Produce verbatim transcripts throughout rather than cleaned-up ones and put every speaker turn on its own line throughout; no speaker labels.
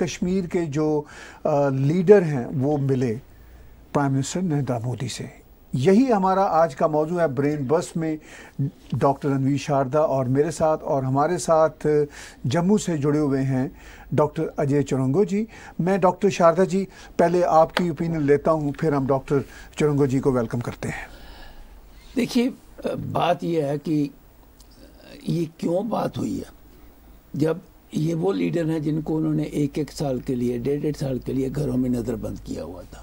कश्मीर के जो लीडर हैं वो मिले प्राइम मिनिस्टर नरेंद्र मोदी से। यही हमारा आज का मौजू है ब्रेन बस में। डॉक्टर रणवीर शारदा और मेरे साथ और हमारे साथ जम्मू से जुड़े हुए हैं डॉक्टर अजय चुरंगो जी। मैं डॉक्टर शारदा जी पहले आपकी ओपिनियन लेता हूं, फिर हम डॉक्टर चुरंगो जी को वेलकम करते हैं।
देखिए, बात यह है कि ये क्यों बात हुई है। जब ये वो लीडर हैं जिनको उन्होंने एक एक साल के लिए, डेढ़ डेढ़ साल के लिए घरों में नज़रबंद किया हुआ था,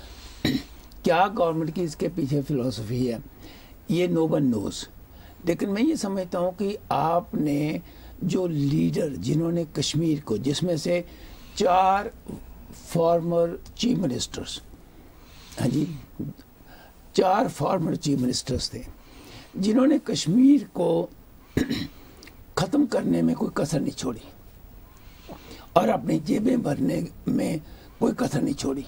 क्या गवर्नमेंट की इसके पीछे फिलॉसफी है, ये नो वन नोज। लेकिन मैं ये समझता हूँ कि आपने जो लीडर जिन्होंने कश्मीर को, जिसमें से चार फॉर्मर चीफ मिनिस्टर्स, हाँ जी, चार फॉर्मर चीफ मिनिस्टर्स थे जिन्होंने कश्मीर को ख़त्म करने में कोई कसर नहीं छोड़ी और अपनी जेबें भरने में कोई कसर नहीं छोड़ी।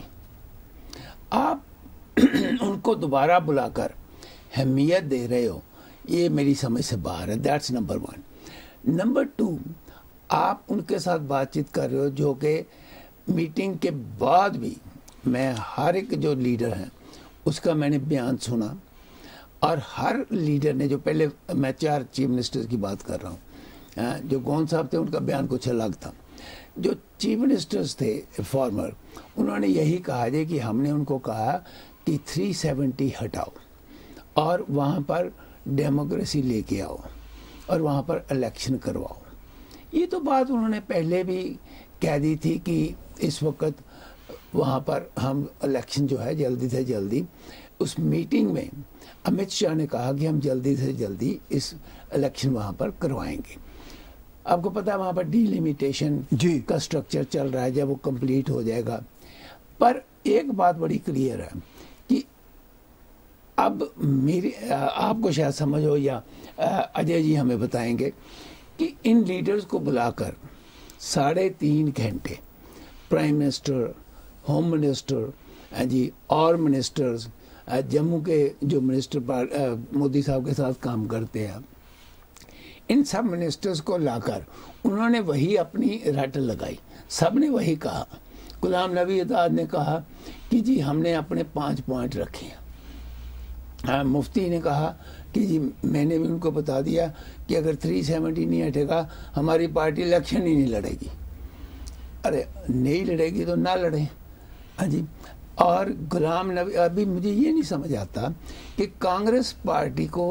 आप उनको दोबारा बुलाकर अहमियत दे रहे हो, ये मेरी समझ से बाहर है। That's number one. Number two, आप उनके साथ बातचीत कर रहे हो जो कि मीटिंग के बाद भी, मैं हर एक जो लीडर हैं उसका मैंने बयान सुना और हर लीडर ने, जो पहले मैं चार चीफ मिनिस्टर्स की बात कर रहा हूँ, जो गौन साहब थे उनका बयान कुछ अलग था। जो चीफ मिनिस्टर्स थे फॉर्मर, उन्होंने यही कहा है कि हमने उनको कहा कि तीन सौ सत्तर हटाओ और वहाँ पर डेमोक्रेसी लेके आओ और वहाँ पर इलेक्शन करवाओ। ये तो बात उन्होंने पहले भी कह दी थी कि इस वक्त वहाँ पर हम इलेक्शन जो है जल्दी से जल्दी, उस मीटिंग में अमित शाह ने कहा कि हम जल्दी से जल्दी इस इलेक्शन वहाँ पर करवाएंगे। आपको पता है वहाँ पर डीलिमिटेशन का स्ट्रक्चर चल रहा है, जब वो कंप्लीट हो जाएगा। पर एक बात बड़ी क्लियर है कि अब मेरी, आपको शायद समझ हो या अजय जी हमें बताएंगे कि इन लीडर्स को बुलाकर साढ़े तीन घंटे prime minister, home minister ji और मिनिस्टर्स, जम्मू के जो मिनिस्टर मोदी साहब के साथ काम करते हैं, इन सब मिनिस्टर्स को लाकर उन्होंने वही अपनी रट लगाई। सब ने वही कहा। गुलाम नबी आज़ाद ने कहा कि जी हमने अपने पांच पॉइंट रखे हैं। हाँ, मुफ्ती ने कहा कि जी मैंने भी उनको बता दिया कि अगर तीन सौ सत्तर नहीं हटेगा हमारी पार्टी इलेक्शन ही नहीं लड़ेगी। अरे नहीं लड़ेगी तो ना लड़े। हाँ जी। और गुलाम नबी, अभी मुझे ये नहीं समझ आता कि कांग्रेस पार्टी को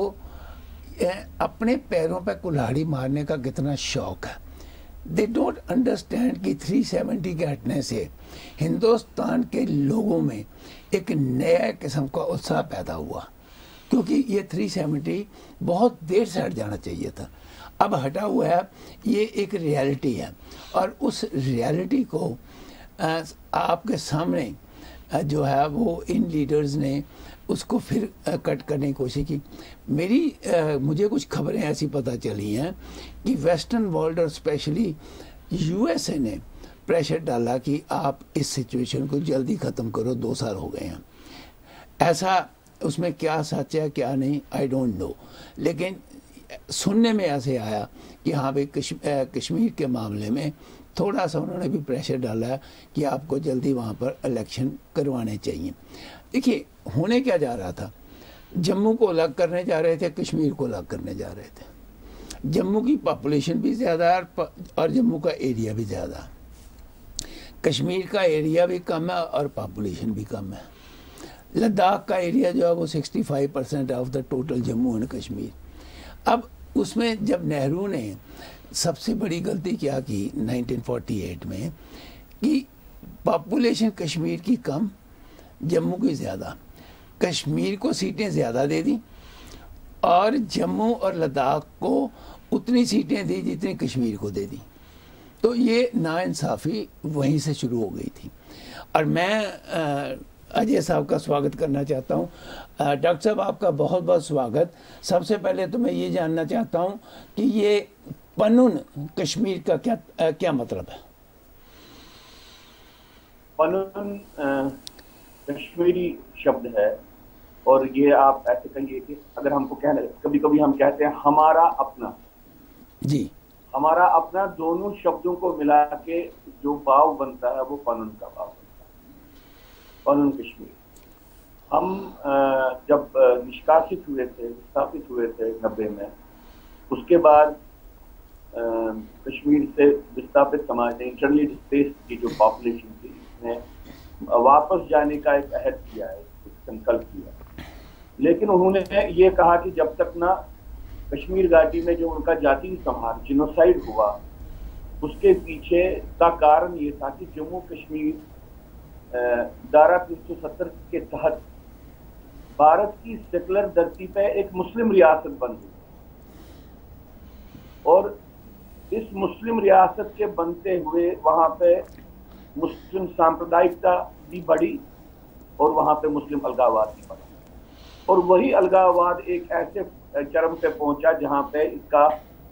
अपने पैरों पर कुल्हाड़ी मारने का कितना शौक है। दे डोंट अंडरस्टैंड कि तीन सौ सत्तर के हटने से हिंदुस्तान के लोगों में एक नया किस्म का उत्साह पैदा हुआ, क्योंकि ये तीन सौ सत्तर बहुत देर से हट जाना चाहिए था। अब हटा हुआ है, ये एक रियलिटी है और उस रियलिटी को आपके सामने जो है वो इन लीडर्स ने उसको फिर कट करने की कोशिश की। मेरी आ, मुझे कुछ खबरें ऐसी पता चली हैं कि वेस्टर्न वर्ल्ड और स्पेशली यूएसए ने प्रेशर डाला कि आप इस सिचुएशन को जल्दी ख़त्म करो, दो साल हो गए हैं। ऐसा उसमें क्या सच है क्या नहीं, आई डोंट नो, लेकिन सुनने में ऐसे आया कि हाँ भाई कश्मीर के मामले में थोड़ा सा उन्होंने भी प्रेशर डाला है कि आपको जल्दी वहाँ पर इलेक्शन करवाने चाहिए। देखिए होने क्या जा रहा था, जम्मू को अलग करने जा रहे थे, कश्मीर को अलग करने जा रहे थे। जम्मू की पॉपुलेशन भी ज़्यादा है और जम्मू का एरिया भी ज़्यादा, कश्मीर का एरिया भी कम है और पॉपुलेशन भी कम है। लद्दाख का एरिया जो है वो पैंसठ percent of the total Jammu and Kashmir. अब उसमें जब नेहरू ने सबसे बड़ी गलती क्या की उन्नीस सौ अड़तालीस में कि पॉपुलेशन कश्मीर की कम, जम्मू की ज़्यादा, कश्मीर को सीटें ज़्यादा दे दी और जम्मू और लद्दाख को उतनी सीटें दी जितनी कश्मीर को दे दी। तो ये नाइंसाफ़ी वहीं से शुरू हो गई थी। और मैं अजय साहब का स्वागत करना चाहता हूँ। डॉक्टर साहब आपका बहुत बहुत स्वागत। सबसे पहले तो मैं ये जानना चाहता हूँ कि ये पनून कश्मीर का क्या आ, क्या मतलब है?
पनून कश्मीरी शब्द है और ये आप ऐसे कहिए कि अगर हमको कहना, कभी कभी हम कहते हैं हमारा अपना
जी,
हमारा अपना दोनों शब्दों को मिला के जो भाव बनता है वो पनन का भाव बनता है, पनन कश्मीर। हम जब निष्कासित हुए थे, विस्थापित हुए थे नब्बे में, उसके बाद कश्मीर से विस्थापित समाज ने, इंटरनली डिस्प्लेस्ड की जो पॉपुलेशन थी, इसने वापस जाने का एक अहद किया है, एक संकल्प किया। लेकिन उन्होंने ये कहा कि जब तक ना कश्मीर घाटी में जो उनका जातीय संहार, जिनोसाइड हुआ, उसके पीछे का कारण ये था कि जम्मू कश्मीर धारा तीन सौ सत्तर के तहत भारत की सेकुलर धरती पे एक मुस्लिम रियासत बन गई, और इस मुस्लिम रियासत के बनते हुए वहां पे मुस्लिम सांप्रदायिकता भी बढ़ी और वहां पे मुस्लिम अलगाववाद भी बढ़ा, और वही अलगाववाद एक ऐसे चरम पे पहुंचा जहां पे इसका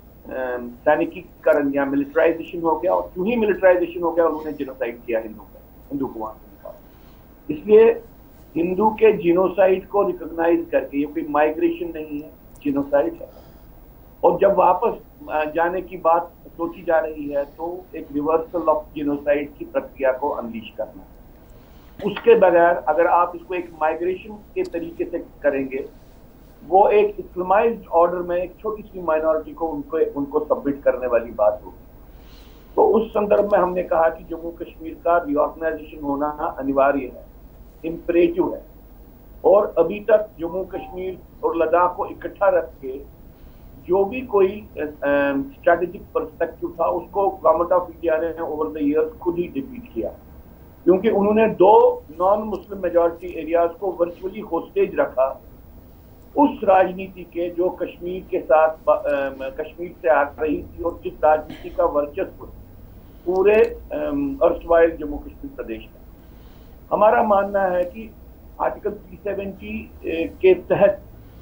सैनिकीकरण या मिलिटराइजेशन हो गया, और क्यों ही मिलिटराइजेशन हो गया, उन्होंने जिनोसाइड किया हिंदू पे, हिंदू को वहां से निकाला। इसलिए हिंदू के जिनोसाइड को रिकॉग्नाइज करके, ये कोई माइग्रेशन नहीं है, जिनोसाइड है, और जब वापस जाने की बात सोची जा रही है तो एक रिवर्सल ऑफ जिनोसाइड की प्रक्रिया को अनलीश करना है। उसके बगैर अगर आप इसको एक माइग्रेशन के तरीके से करेंगे, वो एक इस्लामाइज्ड ऑर्डर में एक छोटी सी माइनॉरिटी को उनको उनको सबमिट करने वाली बात होगी। तो उस संदर्भ में हमने कहा कि जम्मू कश्मीर का रिऑर्गेनाइजेशन होना अनिवार्य है, इम्परेटिव है, और अभी तक जम्मू कश्मीर और लद्दाख को इकट्ठा रख के जो भी कोई स्ट्रैटेजिक पर्सपेक्टिव था, उसको गवर्नमेंट ऑफ इंडिया ने ओवर द इयर्स खुद ही डिफीट किया, क्योंकि उन्होंने दो नॉन मुस्लिम मेजॉरिटी एरियाज को वर्चुअली होस्टेज रखा उस राजनीति के जो कश्मीर के साथ कश्मीर से आ रही थी, और जिस राजनीति का वर्चस्व पूरे अर्स्टवाइल जम्मू कश्मीर प्रदेश में। हमारा मानना है कि आर्टिकल तीन सौ सत्तर के तहत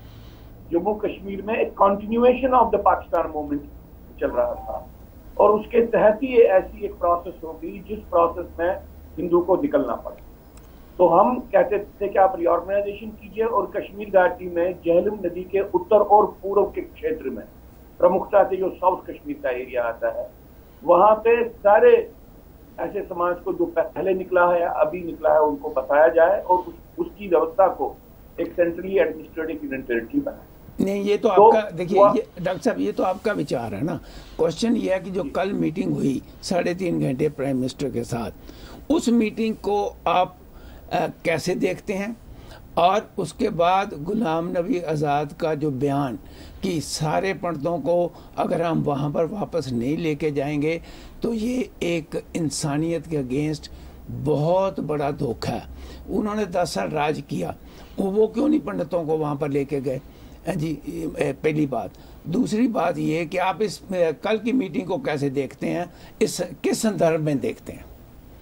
जम्मू कश्मीर में एक continuation of the Pakistan movement चल रहा था, और उसके तहत ही ये ऐसी एक प्रोसेस होगी जिस प्रोसेस में हिंदू को निकलना पड़े। तो हम कहते थे कि आप रिऑर्गेनाइजेशन कीजिए, और कश्मीर घाटी में झेलम नदी के उत्तर और पूर्व के क्षेत्र में, प्रमुखता से जो साउथ कश्मीर का एरिया आता है, वहां पे सारे ऐसे समाज को जो पहले निकला है या अभी निकला है उनको बताया जाए, और उस, उसकी व्यवस्था को एक सेंट्रली एडमिनिस्ट्रेटिव यूनियन टेरिटरी बनाए।
नहीं, ये तो, तो आपका देखिए, डॉक्टर साहब, ये तो आपका विचार है ना। क्वेश्चन ये है कि जो कल मीटिंग हुई साढ़े तीन घंटे प्राइम मिनिस्टर के साथ, उस मीटिंग को आप आ, कैसे देखते हैं? और उसके बाद गुलाम नबी आज़ाद का जो बयान कि सारे पंडितों को अगर हम वहाँ पर वापस नहीं लेके जाएंगे तो ये एक इंसानियत के अगेंस्ट बहुत बड़ा धोखा है। उन्होंने दस साल राज किया, वो क्यों नहीं पंडितों को वहाँ पर लेके गए? जी, पहली बात। दूसरी बात ये कि आप इस कल की मीटिंग को कैसे देखते हैं, इस किस संदर्भ में देखते हैं?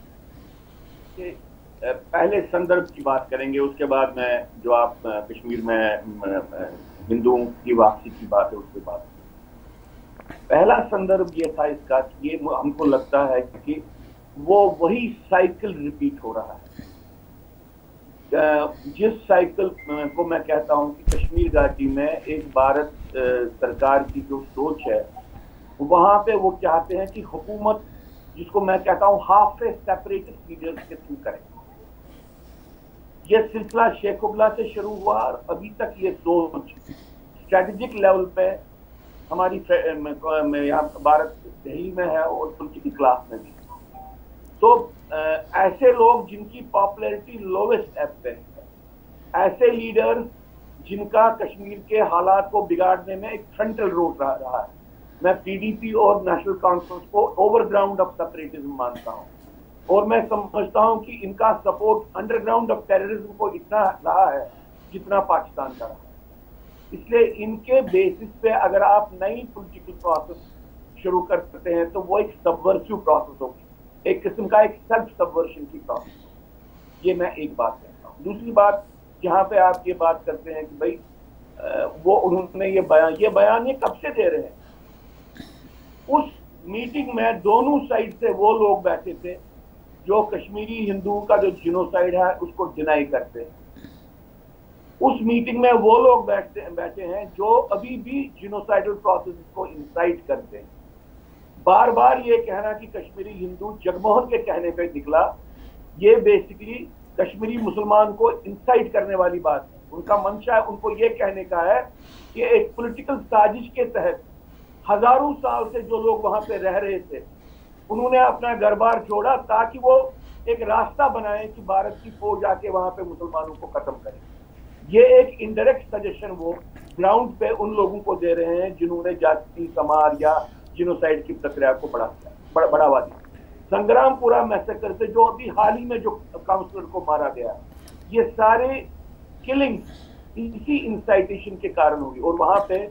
पहले संदर्भ की बात करेंगे, उसके बाद मैं जो आप कश्मीर में हिंदुओं की वापसी की बात है उसके बाद। पहला संदर्भ ये था इसका, ये हमको लगता है कि वो वही साइकिल रिपीट हो रहा है जिस साइकिल को मैं कहता हूं कि कश्मीर घाटी में एक भारत सरकार की जो सोच है, वहां पे वो चाहते हैं कि हुकूमत, जिसको मैं कहता हूं हाफ ए सेपरेटिस्ट लीडर्स के थ्रू करें। ये सिलसिला शेखुबला से शुरू हुआ और अभी तक ये सोच स्ट्रेटेजिक लेवल पे हमारी यहाँ भारत दिल्ली में है और पॉलिटिकल क्लास में भी। तो ऐसे लोग जिनकी पॉपुलैरिटी लोवेस्ट एप पे है, ऐसे लीडर जिनका कश्मीर के हालात को बिगाड़ने में एक फ्रंटल रोल रहा, रहा है, मैं पीडीपी और नेशनल कॉन्फ्रेंस को ओवरग्राउंड ऑफ सेपरेटिज्म मानता हूं, और मैं समझता हूं कि इनका सपोर्ट अंडरग्राउंड ऑफ टेररिज्म को इतना रहा है जितना पाकिस्तान का रहा है। इसलिए इनके बेसिस पे अगर आप नई पॉलिटिकल प्रोसेस शुरू कर सकते हैं तो वो एक सबवर्सिव प्रोसेस होगी, एक किस्म का एक सेल्फ सबवर्शन की प्रोसेस। ये मैं एक बात कहता हूँ। दूसरी बात, जहाँ पे आप ये बात करते हैं कि भाई वो उन्होंने ये बयान ये बयान ये कब से दे रहे हैं, उस मीटिंग में दोनों साइड से वो लोग बैठे थे जो कश्मीरी हिंदुओं का जो जिनोसाइड है उसको डिनाई करते हैं। उस मीटिंग में वो लोग बैठते बैठे हैं जो अभी भी जिनोसाइडल प्रोसेस को इंसाइट करते हैं। बार बार ये कहना कि कश्मीरी हिंदू जगमोहन के कहने पे निकला, ये बेसिकली कश्मीरी मुसलमान को इंसाइट करने वाली बात है। उनका मंशा है, उनको ये कहने का है कि एक पॉलिटिकल साजिश के तहत हजारों साल से जो लोग वहां पे रह रहे थे, उन्होंने अपना घर बार छोड़ा ताकि वो एक रास्ता बनाए कि भारत की फौज आके वहां पे मुसलमानों को खत्म करे। ये एक इनडायरेक्ट सजेशन वो ग्राउंड पे उन लोगों को दे रहे हैं जिन्होंने जाति समार या जिनोसाइड की प्रक्रिया को बढ़ा दिया, बढ़ावा दिया। संग्रामपुरा मैसेकर से जो अभी हाल ही में जो काउंसलर को मारा गया, ये सारे किलिंग्स इसी इंसाइटेशन के कारण हुई। और वहां पे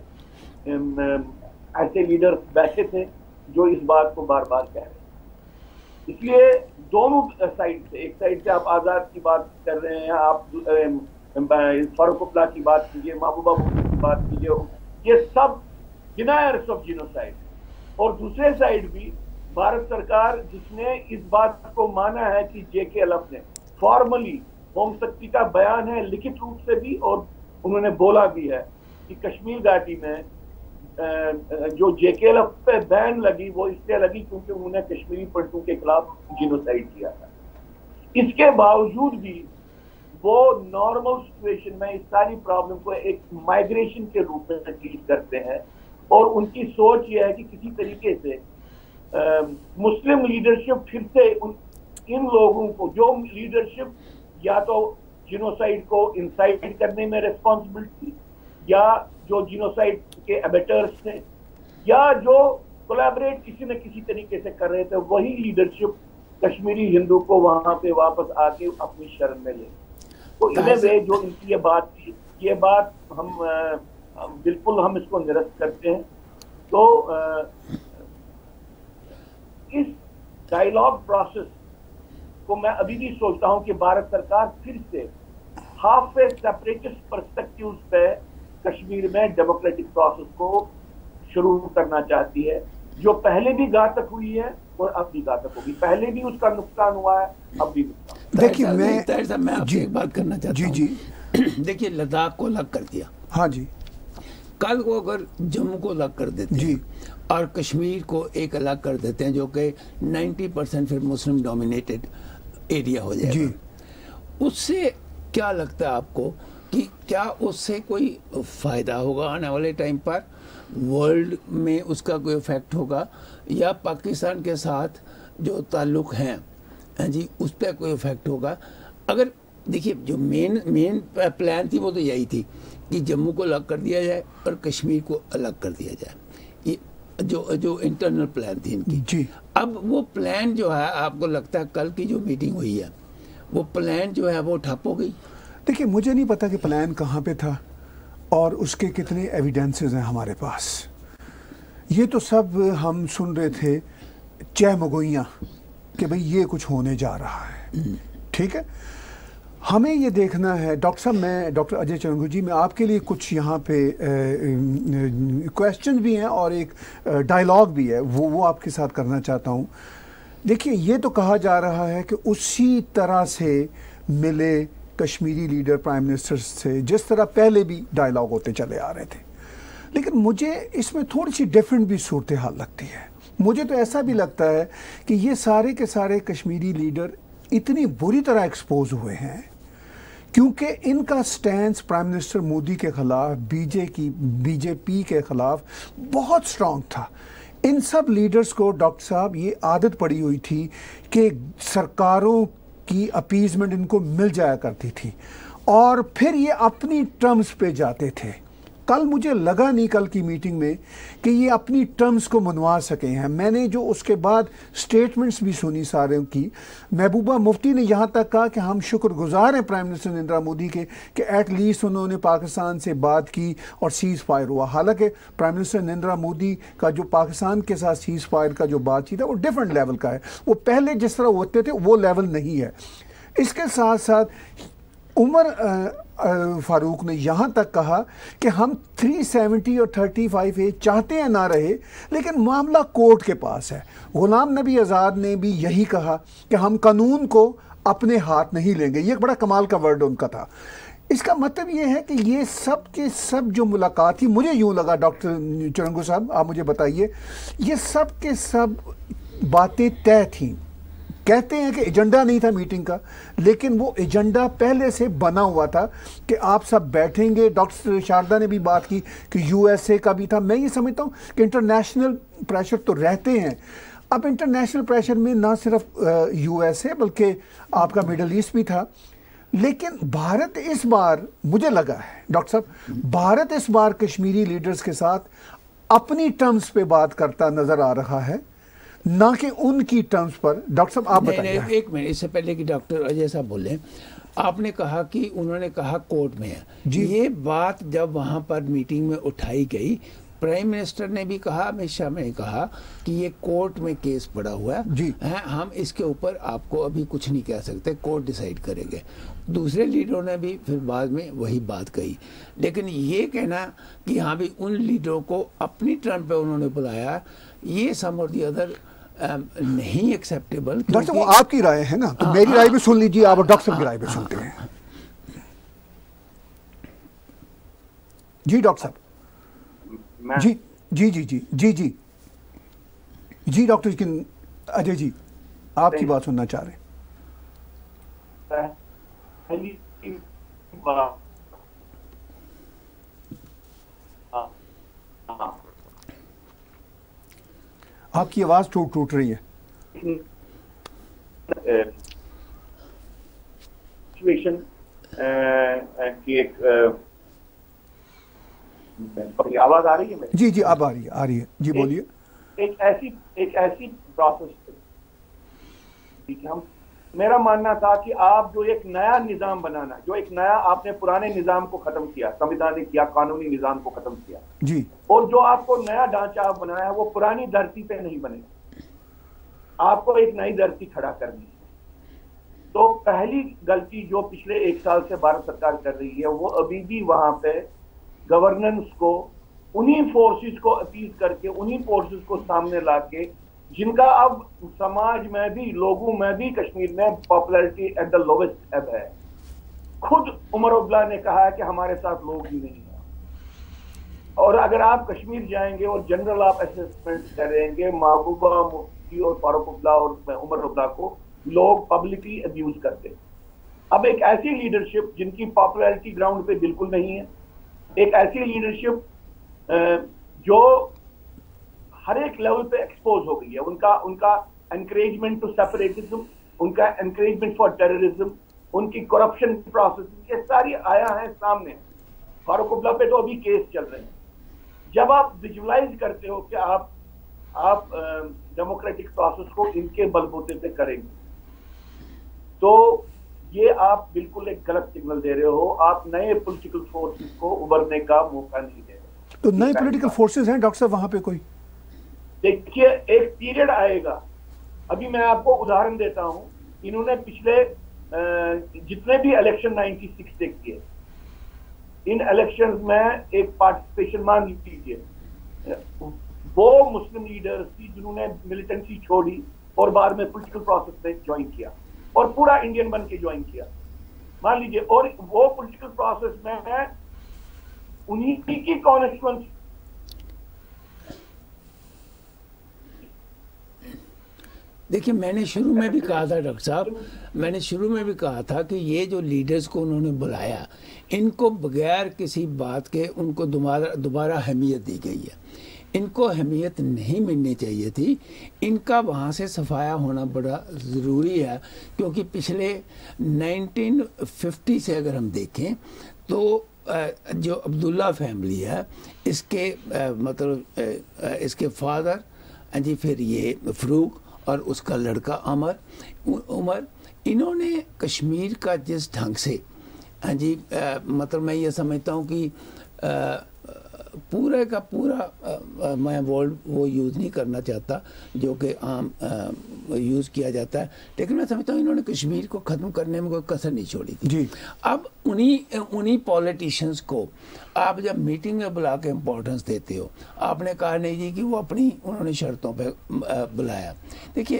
ऐसे लीडर्स बैठे थे जो इस बात को बार बार कह रहे हैं। इसलिए दोनों साइड से, एक साइड से आप आजाद की बात कर रहे हैं, आप फारूक अब्दुल्ला की बात कीजिए, महबूबा मुफ्ती की बात कीजिए, ये सब डिनायर्स ऑफ जिनोसाइड। और दूसरे साइड भी भारत सरकार जिसने इस बात को माना है कि जेके एल एफ ने फॉर्मली, होम शक्ति का बयान है लिखित रूप से भी, और उन्होंने बोला भी है कि कश्मीर घाटी में जो जेके एल एफ पे बैन लगी वो इसलिए लगी क्योंकि उन्होंने कश्मीरी पंडितों के खिलाफ जिनोसाइड किया था। इसके बावजूद भी वो नॉर्मल सिचुएशन में इस सारी प्रॉब्लम को एक माइग्रेशन के रूप में ट्रीट करते हैं। और उनकी सोच ये है कि किसी तरीके से आ, मुस्लिम लीडरशिप फिर से उन इन लोगों को, जो लीडरशिप या तो जिनोसाइड को इंसाइट करने में रिस्पॉन्सिबिलिटी, या जो जिनोसाइड के एबेटर्स थे, या जो कोलैबोरेट किसी न किसी तरीके से कर रहे थे, वही लीडरशिप कश्मीरी हिंदू को वहां पे वापस आके अपनी शरण में ले। तो इन्हें वे जो इनकी ये बात थी, ये बात हम आ, बिल्कुल हम इसको निरस्त करते हैं। तो आ, इस डायलॉग प्रोसेस को मैं अभी भी सोचता हूं कि भारत सरकार फिर से हाफ वे सेपरेटिस्ट पर्सपेक्टिव पे कश्मीर में डेमोक्रेटिक प्रोसेस को शुरू करना चाहती है, जो पहले भी घातक हुई है और अब भी घातक होगी। पहले भी उसका नुकसान हुआ है, अब भी नुकसान।
देखिए मैं मैं आपसे एक बात करना चाहता हूं। जी जी देखिए, लद्दाख को अलग कर दिया,
हाँ जी,
कल को अगर जम्मू को अलग कर देते
जी,
और कश्मीर को एक अलग कर देते हैं जो कि नब्बे परसेंट फिर मुस्लिम डोमिनेटेड एरिया हो जाएगा, उससे क्या लगता है आपको कि क्या उससे कोई फायदा होगा आने वाले टाइम पर, वर्ल्ड में उसका कोई इफेक्ट होगा, या पाकिस्तान के साथ जो ताल्लुक हैं जी उस पर कोई इफेक्ट होगा? अगर देखिए, जो मेन मेन प्लान थी वो तो यही थी कि जम्मू को अलग कर दिया जाए और कश्मीर को अलग कर दिया जाए, ये जो जो इंटरनल प्लान थी इनकी
जी।
अब वो प्लान जो है, आपको लगता है कल की जो मीटिंग हुई है वो प्लान जो है वो ठप हो गई?
देखिए, मुझे नहीं पता कि प्लान कहाँ पे था और उसके कितने एविडेंसेस हैं हमारे पास। ये तो सब हम सुन रहे थे चहमगोइयाँ कि भाई ये कुछ होने जा रहा है, ठीक है। हमें ये देखना है, डॉक्टर साहब, मैं डॉक्टर अजय चंगू जी, मैं आपके लिए कुछ यहाँ पे क्वेश्चन भी हैं और एक डायलॉग भी है, वो वो आपके साथ करना चाहता हूँ। देखिए, ये तो कहा जा रहा है कि उसी तरह से मिले कश्मीरी लीडर प्राइम मिनिस्टर से जिस तरह पहले भी डायलॉग होते चले आ रहे थे, लेकिन मुझे इसमें थोड़ी सी डिफरेंट भी सूरत हाल लगती है। मुझे तो ऐसा भी लगता है कि ये सारे के सारे कश्मीरी लीडर इतनी बुरी तरह एक्सपोज हुए हैं क्योंकि इनका स्टैंड प्राइम मिनिस्टर मोदी के खिलाफ, बीजे की बीजेपी के खिलाफ बहुत स्ट्रांग था। इन सब लीडर्स को, डॉक्टर साहब, ये आदत पड़ी हुई थी कि सरकारों की अपीजमेंट इनको मिल जाया करती थी और फिर ये अपनी टर्म्स पे जाते थे। कल मुझे लगा नहीं, कल की मीटिंग में, कि ये अपनी टर्म्स को मनवा सके हैं। मैंने जो उसके बाद स्टेटमेंट्स भी सुनी सारे की, महबूबा मुफ्ती ने यहाँ तक कहा कि हम शुक्रगुजार हैं प्राइम मिनिस्टर नरेंद्र मोदी के कि एट लीस्ट उन्होंने पाकिस्तान से बात की और सीज़ फायर हुआ। हालांकि प्राइम मिनिस्टर नरेंद्र मोदी का जो पाकिस्तान के साथ सीज़ फायर का जो बातचीत है वो डिफरेंट लेवल का है, वो पहले जिस तरह होते थे वो लेवल नहीं है। इसके साथ साथ उमर फारूक ने यहाँ तक कहा कि हम तीन सौ सत्तर और पैंतीस ए चाहते हैं ना रहे, लेकिन मामला कोर्ट के पास है। गुलाम नबी आज़ाद ने भी यही कहा कि हम कानून को अपने हाथ नहीं लेंगे। ये बड़ा कमाल का वर्ड उनका था। इसका मतलब ये है कि ये सब के सब जो मुलाकात थी, मुझे यूं लगा डॉक्टर चुरंगू साहब, आप मुझे बताइए, ये सब के सब बातें तय थी। कहते हैं कि एजेंडा नहीं था मीटिंग का, लेकिन वो एजेंडा पहले से बना हुआ था कि आप सब बैठेंगे। डॉक्टर शारदा ने भी बात की कि यूएसए का भी था। मैं ये समझता हूँ कि इंटरनेशनल प्रेशर तो रहते हैं। अब इंटरनेशनल प्रेशर में ना सिर्फ यूएसए बल्कि आपका मिडल ईस्ट भी था, लेकिन भारत इस बार, मुझे लगा है डॉक्टर साहब, भारत इस बार कश्मीरी लीडर्स के साथ अपनी टर्म्स पे बात करता नजर आ रहा है, ना कि उनकी टर्म्स पर। डॉक्टर साहब आप बताइए।
एक मिनट, इससे पहले कि डॉक्टर अजय साहब बोले, आपने कहा कि उन्होंने कहा कोर्ट में है। ये बात जब वहां पर मीटिंग में उठाई गई, प्राइम मिनिस्टर ने भी कहा, अमित शाह ने कहा कि ये कोर्ट में केस पड़ा हुआ है, हम इसके ऊपर आपको अभी कुछ नहीं कह सकते, कोर्ट डिसाइड करेंगे। दूसरे लीडरों ने भी फिर बाद में वही बात कही। लेकिन ये कहना कि हाँ भी उन लीडरों को अपनी टर्न पे उन्होंने बुलाया, ये सम और दी अदर नहीं एक्सेप्टेबल।
डॉक्टर वो आपकी राय है ना, तो आ, मेरी राय भी सुन लीजिए, आप डॉक्टर साहब की राय भी सुनते हैं। जी डॉक्टर साहब। जी जी जी जी जी जी जी डॉक्टर अजय जी, आपकी बात सुनना चाह रहे हैं। आपकी आवाज टूट टूट रही है।
सिचुएशन की एक आवाज आ रही है मेरी?
जी जी अब आ रही है, आ रही है जी, बोलिए।
एक ऐसी एक ऐसी प्रोसेस, हम मेरा मानना था कि आप जो एक नया निजाम बनाना, जो एक नया आपने पुराने निजाम को खत्म किया, संवैधानिक या कानूनी निजाम को खत्म किया
जी,
और जो आपको नया ढांचा आप बनाया है वो पुरानी धरती पे नहीं बनेगा, आपको एक नई धरती खड़ा करनी है। तो पहली गलती जो पिछले एक साल से भारत सरकार कर रही है, वो अभी भी वहां पे गवर्नेंस को उन्हीं फोर्सेस को अपील करके, उन्हीं फोर्सेस को सामने लाके, जिनका अब समाज में भी, लोगों में भी कश्मीर में पॉपुलैरिटी एट द लोवेस्ट एब है। खुद उमर अब्दुल्ला ने कहा है कि हमारे साथ लोग ही नहीं है। और अगर आप कश्मीर जाएंगे और जनरल आप असेसमेंट करेंगे, महबूबा मुफ्ती और फारूक अब्दुल्ला और उमर अब्दुल्ला को लोग पब्लिकली अब्यूज करते। अब एक ऐसी लीडरशिप जिनकी पॉपुलैरिटी ग्राउंड पे बिल्कुल नहीं है, एक ऐसी लीडरशिप जो हर एक लेवल पे एक्सपोज हो गई है, उनका उनका एनकरेजमेंट टू सेपरेटिज्म, उनका एनकरेजमेंट फॉर टेररिज्म, उनकी करप्शन प्रोसेस, ये सारी आया है सामने। फारूक अब्दुल्ला पे तो अभी केस चल रहे हैं। जब आप विजुअलाइज करते हो कि आप आप डेमोक्रेटिक प्रोसेस को इनके बलबूते पे करेंगे, तो ये आप बिल्कुल एक गलत सिग्नल दे रहे हो। आप नए पॉलिटिकल फोर्सेस को उभरने का मौका नहीं दे रहे।
तो नए पॉलिटिकल फोर्सेस हैं डॉक्टर साहब वहां पे कोई?
देखिए, एक पीरियड आएगा, अभी मैं आपको उदाहरण देता हूं। इन्होंने पिछले जितने भी इलेक्शन छियानवे से किए, इन इलेक्शंस में एक पार्टिसिपेशन मान लीजिए, वो मुस्लिम लीडर्स थी जिन्होंने मिलिटेंसी छोड़ी और बाद में पॉलिटिकल प्रोसेस में ज्वाइन किया और पूरा इंडियन बन के ज्वाइन किया, मान लीजिए। और वो पॉलिटिकल प्रोसेस में है उन्हीं की कॉन्स्टिट्यूएंसी।
देखिए, मैंने शुरू में भी कहा था डॉक्टर साहब, मैंने शुरू में भी कहा था कि ये जो लीडर्स को उन्होंने बुलाया, इनको बगैर किसी बात के उनको दोबारा दोबारा अहमियत दी गई है। इनको अहमियत नहीं मिलनी चाहिए थी। इनका वहाँ से सफाया होना बड़ा ज़रूरी है, क्योंकि पिछले उन्नीस सौ पचास से अगर हम देखें तो जो अब्दुल्ला फैमिली है, इसके मतलब इसके फादर जी, फिर ये फ़रूक और उसका लड़का अमर उमर, इन्होंने कश्मीर का जिस ढंग से हाँ जी आ, मतलब मैं ये समझता हूँ कि आ, पूरे का पूरा आ, आ, मैं वर्ड वो यूज़ नहीं करना चाहता जो कि आम यूज़ किया जाता है, लेकिन मैं समझता हूँ इन्होंने कश्मीर को ख़त्म करने में कोई कसर नहीं छोड़ी थी जी। अब उन्हीं उन्हीं पॉलिटिशियंस को आप जब मीटिंग में बुला के इम्पोर्टेंस देते हो, आपने कहा नहीं जी कि वो अपनी उन्होंने शर्तों पे बुलाया। देखिए,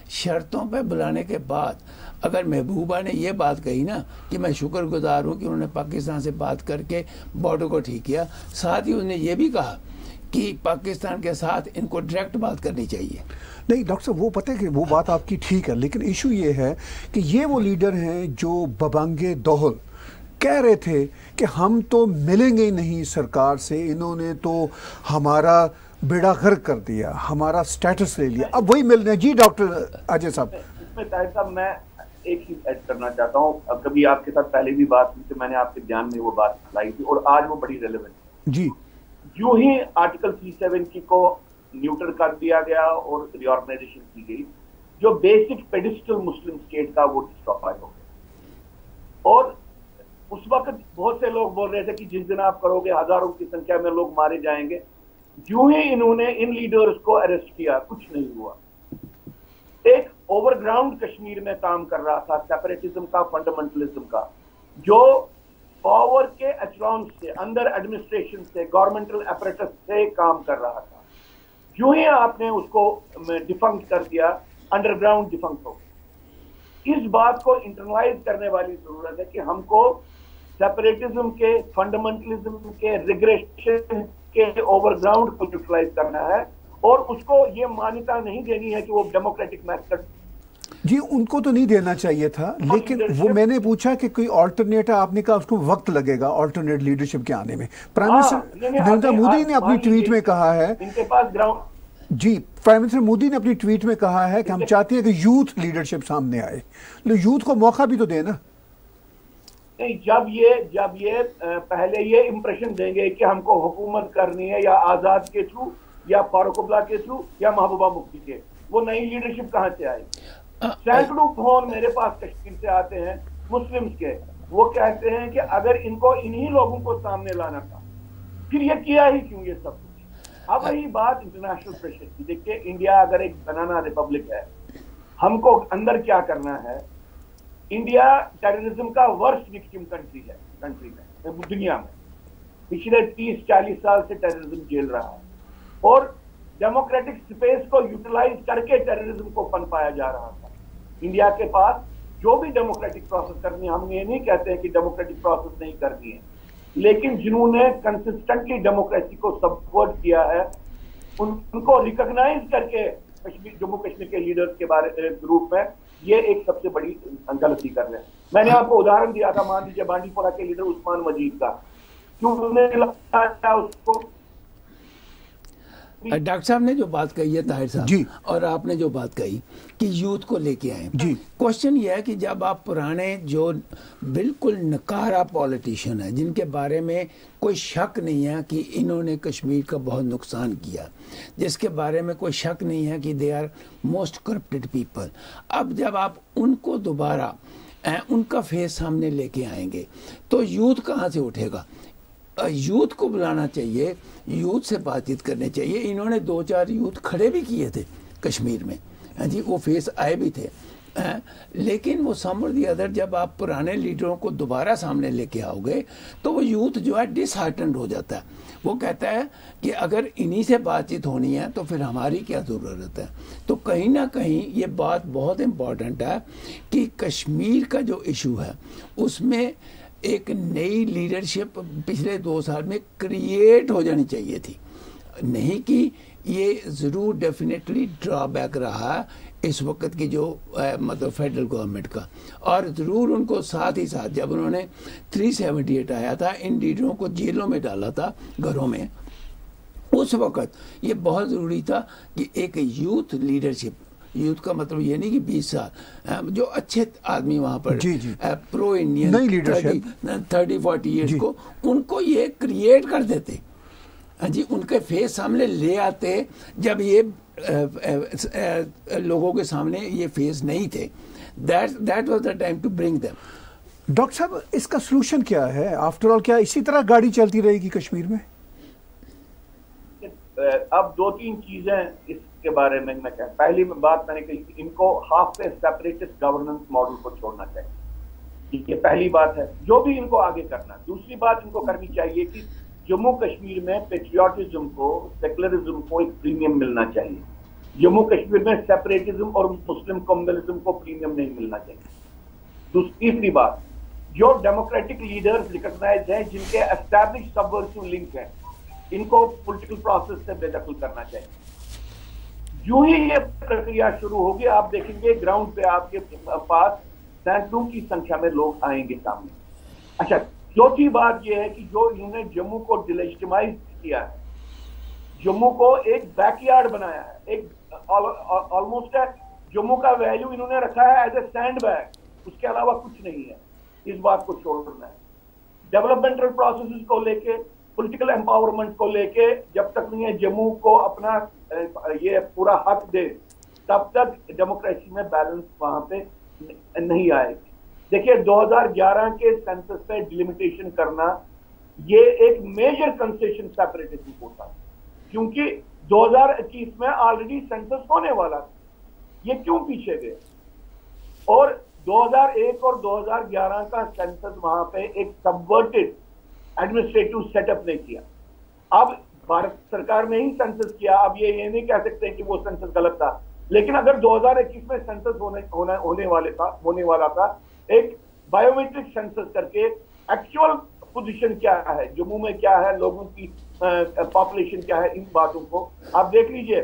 शर्तों पे बुलाने के बाद अगर महबूबा ने ये बात कही ना कि मैं शुक्रगुजार हूँ कि उन्होंने पाकिस्तान से बात करके बॉर्डर को ठीक किया, साथ ही उन्होंने ये भी कहा कि पाकिस्तान के साथ इनको डायरेक्ट बात करनी चाहिए।
नहीं डॉक्टर साहब, वो पता है कि वो बात आपकी ठीक है, लेकिन इशू ये है कि ये वो लीडर हैं जो बबांगे दोहल कह रहे थे कि हम तो मिलेंगे ही नहीं सरकार से, इन्होंने तो हमारा बेड़ा गर्क कर दिया, हमारा स्टेटस ले लिया, अब वही मिल रहे हैं। जी डॉक्टर अजय साहब।
इसमें ताहिर साहब मैं एक चीज ऐड करना चाहता हूँ। अब कभी आपके साथ पहले भी बात हुई थी, मैंने आपके ध्यान में वो बात लाई थी और आज वो बड़ी रेलेवेंट है।
जी,
यूं ही आर्टिकल थ्री सेवेंटी को न्यूट्रल कर दिया गया और रिऑर्गेनाइजेशन की गई, जो बेसिक पेडिस्टल मुस्लिम स्टेट का वो डिस्ट्रॉय हो गया। और उस वक्त बहुत से लोग बोल रहे थे कि जिस दिन आप करोगे हजारों की संख्या में लोग मारे जाएंगे। यूं ही इन्होंने इन लीडर्स को अरेस्ट किया, कुछ नहीं हुआ। एक ओवरग्राउंड कश्मीर में काम कर रहा था, सेपरेटिज्म का, फंडामेंटलिज्म का, जो पावर के एचलॉन से, अंदर एडमिनिस्ट्रेशन से, गवर्नमेंटल अपरेटस से काम कर रहा था। यूं ही आपने उसको डिफंक्ट कर दिया, अंडरग्राउंड डिफंक्ट हो गया। इस बात को इंटरनलाइज करने वाली जरूरत है कि हमको सेपरेटिज्म के, फंडामेंटलिज्म के, रिग्रेशन के ओवरग्राउंड को यूटिलाइज करना है और उसको ये मान्यता नहीं देनी है कि वो डेमोक्रेटिक मेथड।
जी, उनको तो नहीं देना चाहिए था, लेकिन वो मैंने पूछा कि कोई ऑल्टरनेट है, आपने कहा उसको वक्त लगेगा ऑल्टरनेट लीडरशिप के आने में। प्राइम मिनिस्टर नरेंद्र मोदी ने अपनी ट्वीट में कहा है,
इनके पास ground
ji, prime minister Modi ने अपनी ट्वीट में कहा है कि हम चाहते हैं कि यूथ लीडरशिप सामने आए, लेकिन यूथ को मौका भी तो देना।
नहीं, जब ये जब ये पहले ये इंप्रेशन देंगे कि हमको हुकूमत करनी है या आजाद के थ्रू या फारूक अब्दुल्ला के थ्रू या महबूबा मुफ्ती के, वो नई लीडरशिप कहां से आएगी? सैकड़ों फोन मेरे पास कश्मीर से आते हैं मुस्लिम्स के, वो कहते हैं कि अगर इनको इन्हीं लोगों को सामने लाना था, फिर ये किया ही क्यों ये सब कुछ। अब रही बात इंटरनेशनल प्रेशर की, देखिए इंडिया अगर एक बनाना रिपब्लिक है, हमको अंदर क्या करना है। इंडिया टेररिज्म का वर्स्ट विक्टिम कंट्री है, कंट्री में, दुनिया में पिछले तीस चालीस साल से टेररिज्म झेल रहा है और डेमोक्रेटिक स्पेस को यूटिलाइज करके टेररिज्म को पनपाया जा रहा था। इंडिया के पास जो भी डेमोक्रेटिक प्रोसेस करनी है, हम ये नहीं कहते हैं कि डेमोक्रेटिक प्रोसेस नहीं करनी है, लेकिन जिन्होंने कंसिस्टेंटली डेमोक्रेसी को सपोर्ट किया है, उन, उनको रिकॉग्नाइज करके कश्मीर, जम्मू कश्मीर के लीडर्स के बारे ग्रुप में ये एक सबसे बड़ी गलती कर रहे हैं। मैंने आपको उदाहरण दिया था, मान लीजिए बांडीपोरा के लीडर उस्मान मजीद का, क्यों उन्होंने लगाया उसको।
डॉक्टर साहब ने जो बात कही है ताहिर साहब
जी,
और आपने जो बात कही कि यूथ को लेके आए
जी,
क्वेश्चन ये है कि जब आप पुराने जो बिल्कुल नकारा पॉलिटिशियन है, जिनके बारे में कोई शक नहीं है कि इन्होंने कश्मीर का बहुत नुकसान किया, जिसके बारे में कोई शक नहीं है कि they are most corrupted people, अब जब आप उनको दोबारा उनका फेस सामने लेके आएंगे तो यूथ कहाँ से उठेगा? यूथ को बुलाना चाहिए, यूथ से बातचीत करनी चाहिए। इन्होंने दो चार यूथ खड़े भी किए थे कश्मीर में, हाँ जी, वो फेस आए भी थे, आ, लेकिन वो सम और दी अदर जब आप पुराने लीडरों को दोबारा सामने लेके आओगे तो वो यूथ जो है डिसहार्टन्ड हो जाता है। वो कहता है कि अगर इन्हीं से बातचीत होनी है तो फिर हमारी क्या ज़रूरत है। तो कहीं ना कहीं ये बात बहुत इम्पॉर्टेंट है कि कश्मीर का जो इशू है उसमें एक नई लीडरशिप पिछले दो साल में क्रिएट हो जानी चाहिए थी, नहीं कि ये ज़रूर डेफिनेटली ड्रॉबैक रहा इस वक्त की जो आ, मतलब फेडरल गवर्नमेंट का, और ज़रूर उनको साथ ही साथ जब उन्होंने तीन सौ अठहत्तर आया था, इन लीडरों को जेलों में डाला था, घरों में, उस वक्त ये बहुत ज़रूरी था कि एक यूथ लीडरशिप, यूथ का मतलब ये नहीं कि बीस साल जो अच्छे आदमी वहाँ पर
जी, जी,
प्रो इंडियन
नई लीडरशिप
थर्टी फोर्टी ईयर्स को, उनको ये क्रिएट कर देते जी, उनके फेस सामने ले आते जब ये आ, आ, आ, लोगों के सामने ये फेस नहीं थे। That that was the time to bring them.
Doctor साहब, इसका सलूशन क्या है? आफ्टर ऑल क्या इसी तरह गाड़ी चलती रहेगी कश्मीर में?
अब दो तीन चीजें इसके बारे में मैं कहता, पहली बात मैंने कही, इनको हाफ पे सेपरेटिस्ट गवर्नेंस मॉडल को छोड़ना चाहिए, ये पहली बात है जो भी इनको आगे करना। दूसरी बात इनको करनी चाहिए कि जम्मू कश्मीर में पेट्रियाटिज्म को, सेकुलरिज्म को एक प्रीमियम मिलना चाहिए। जम्मू कश्मीर में सेपरेटिज्म और मुस्लिम कम्युनलिज्म को प्रीमियम नहीं मिलना चाहिए। तीसरी बात, जो डेमोक्रेटिक लीडर्स रिकॉग्नाइज हैं, जिनके एस्टैब्लिश सबवर्सिव लिंक हैं, इनको पॉलिटिकल प्रोसेस से बेदखल करना चाहिए। जो ही ये प्रक्रिया शुरू होगी, आप देखेंगे ग्राउंड पे आपके पास सैकड़ों की संख्या में लोग आएंगे सामने। अच्छा, चौथी बात यह है कि जो इन्होंने जम्मू को डिलेजिटिमाइज किया है, जम्मू को एक बैकयार्ड बनाया है, एक ऑलमोस्ट है, जम्मू का वैल्यू इन्होंने रखा है एज ए सैंड बैग, उसके अलावा कुछ नहीं है। इस बात को छोड़ना है। डेवलपमेंटल प्रोसेस को लेके, पॉलिटिकल एम्पावरमेंट को लेके जब तक नहीं है जम्मू को अपना ये पूरा हक दे, तब तक डेमोक्रेसी में बैलेंस वहां पे नहीं आएगी। देखिए, दो हज़ार ग्यारह के सेंसस पे डिलिमिटेशन करना ये एक मेजर कंसेशन सेपरेटिज्म को था, क्योंकि दो हज़ार इक्कीस में ऑलरेडी सेंसस होने वाला था। ये क्यों पीछे गए? और दो हज़ार एक और दो हज़ार ग्यारह का सेंसस वहां पे एक सबवर्टेड एडमिनिस्ट्रेटिव सेटअप ने किया। अब भारत सरकार ने ही सेंसस किया, अब ये ये नहीं कह सकते कि वो सेंसस गलत था। लेकिन अगर दो हज़ार इक्कीस में सेंसस होने होने होने वाले था होने वाला था एक बायोमेट्रिक सेंसस करके एक्चुअल पोजीशन क्या है, जम्मू में क्या है, लोगों की पॉपुलेशन क्या है, इन बातों को आप देख लीजिए।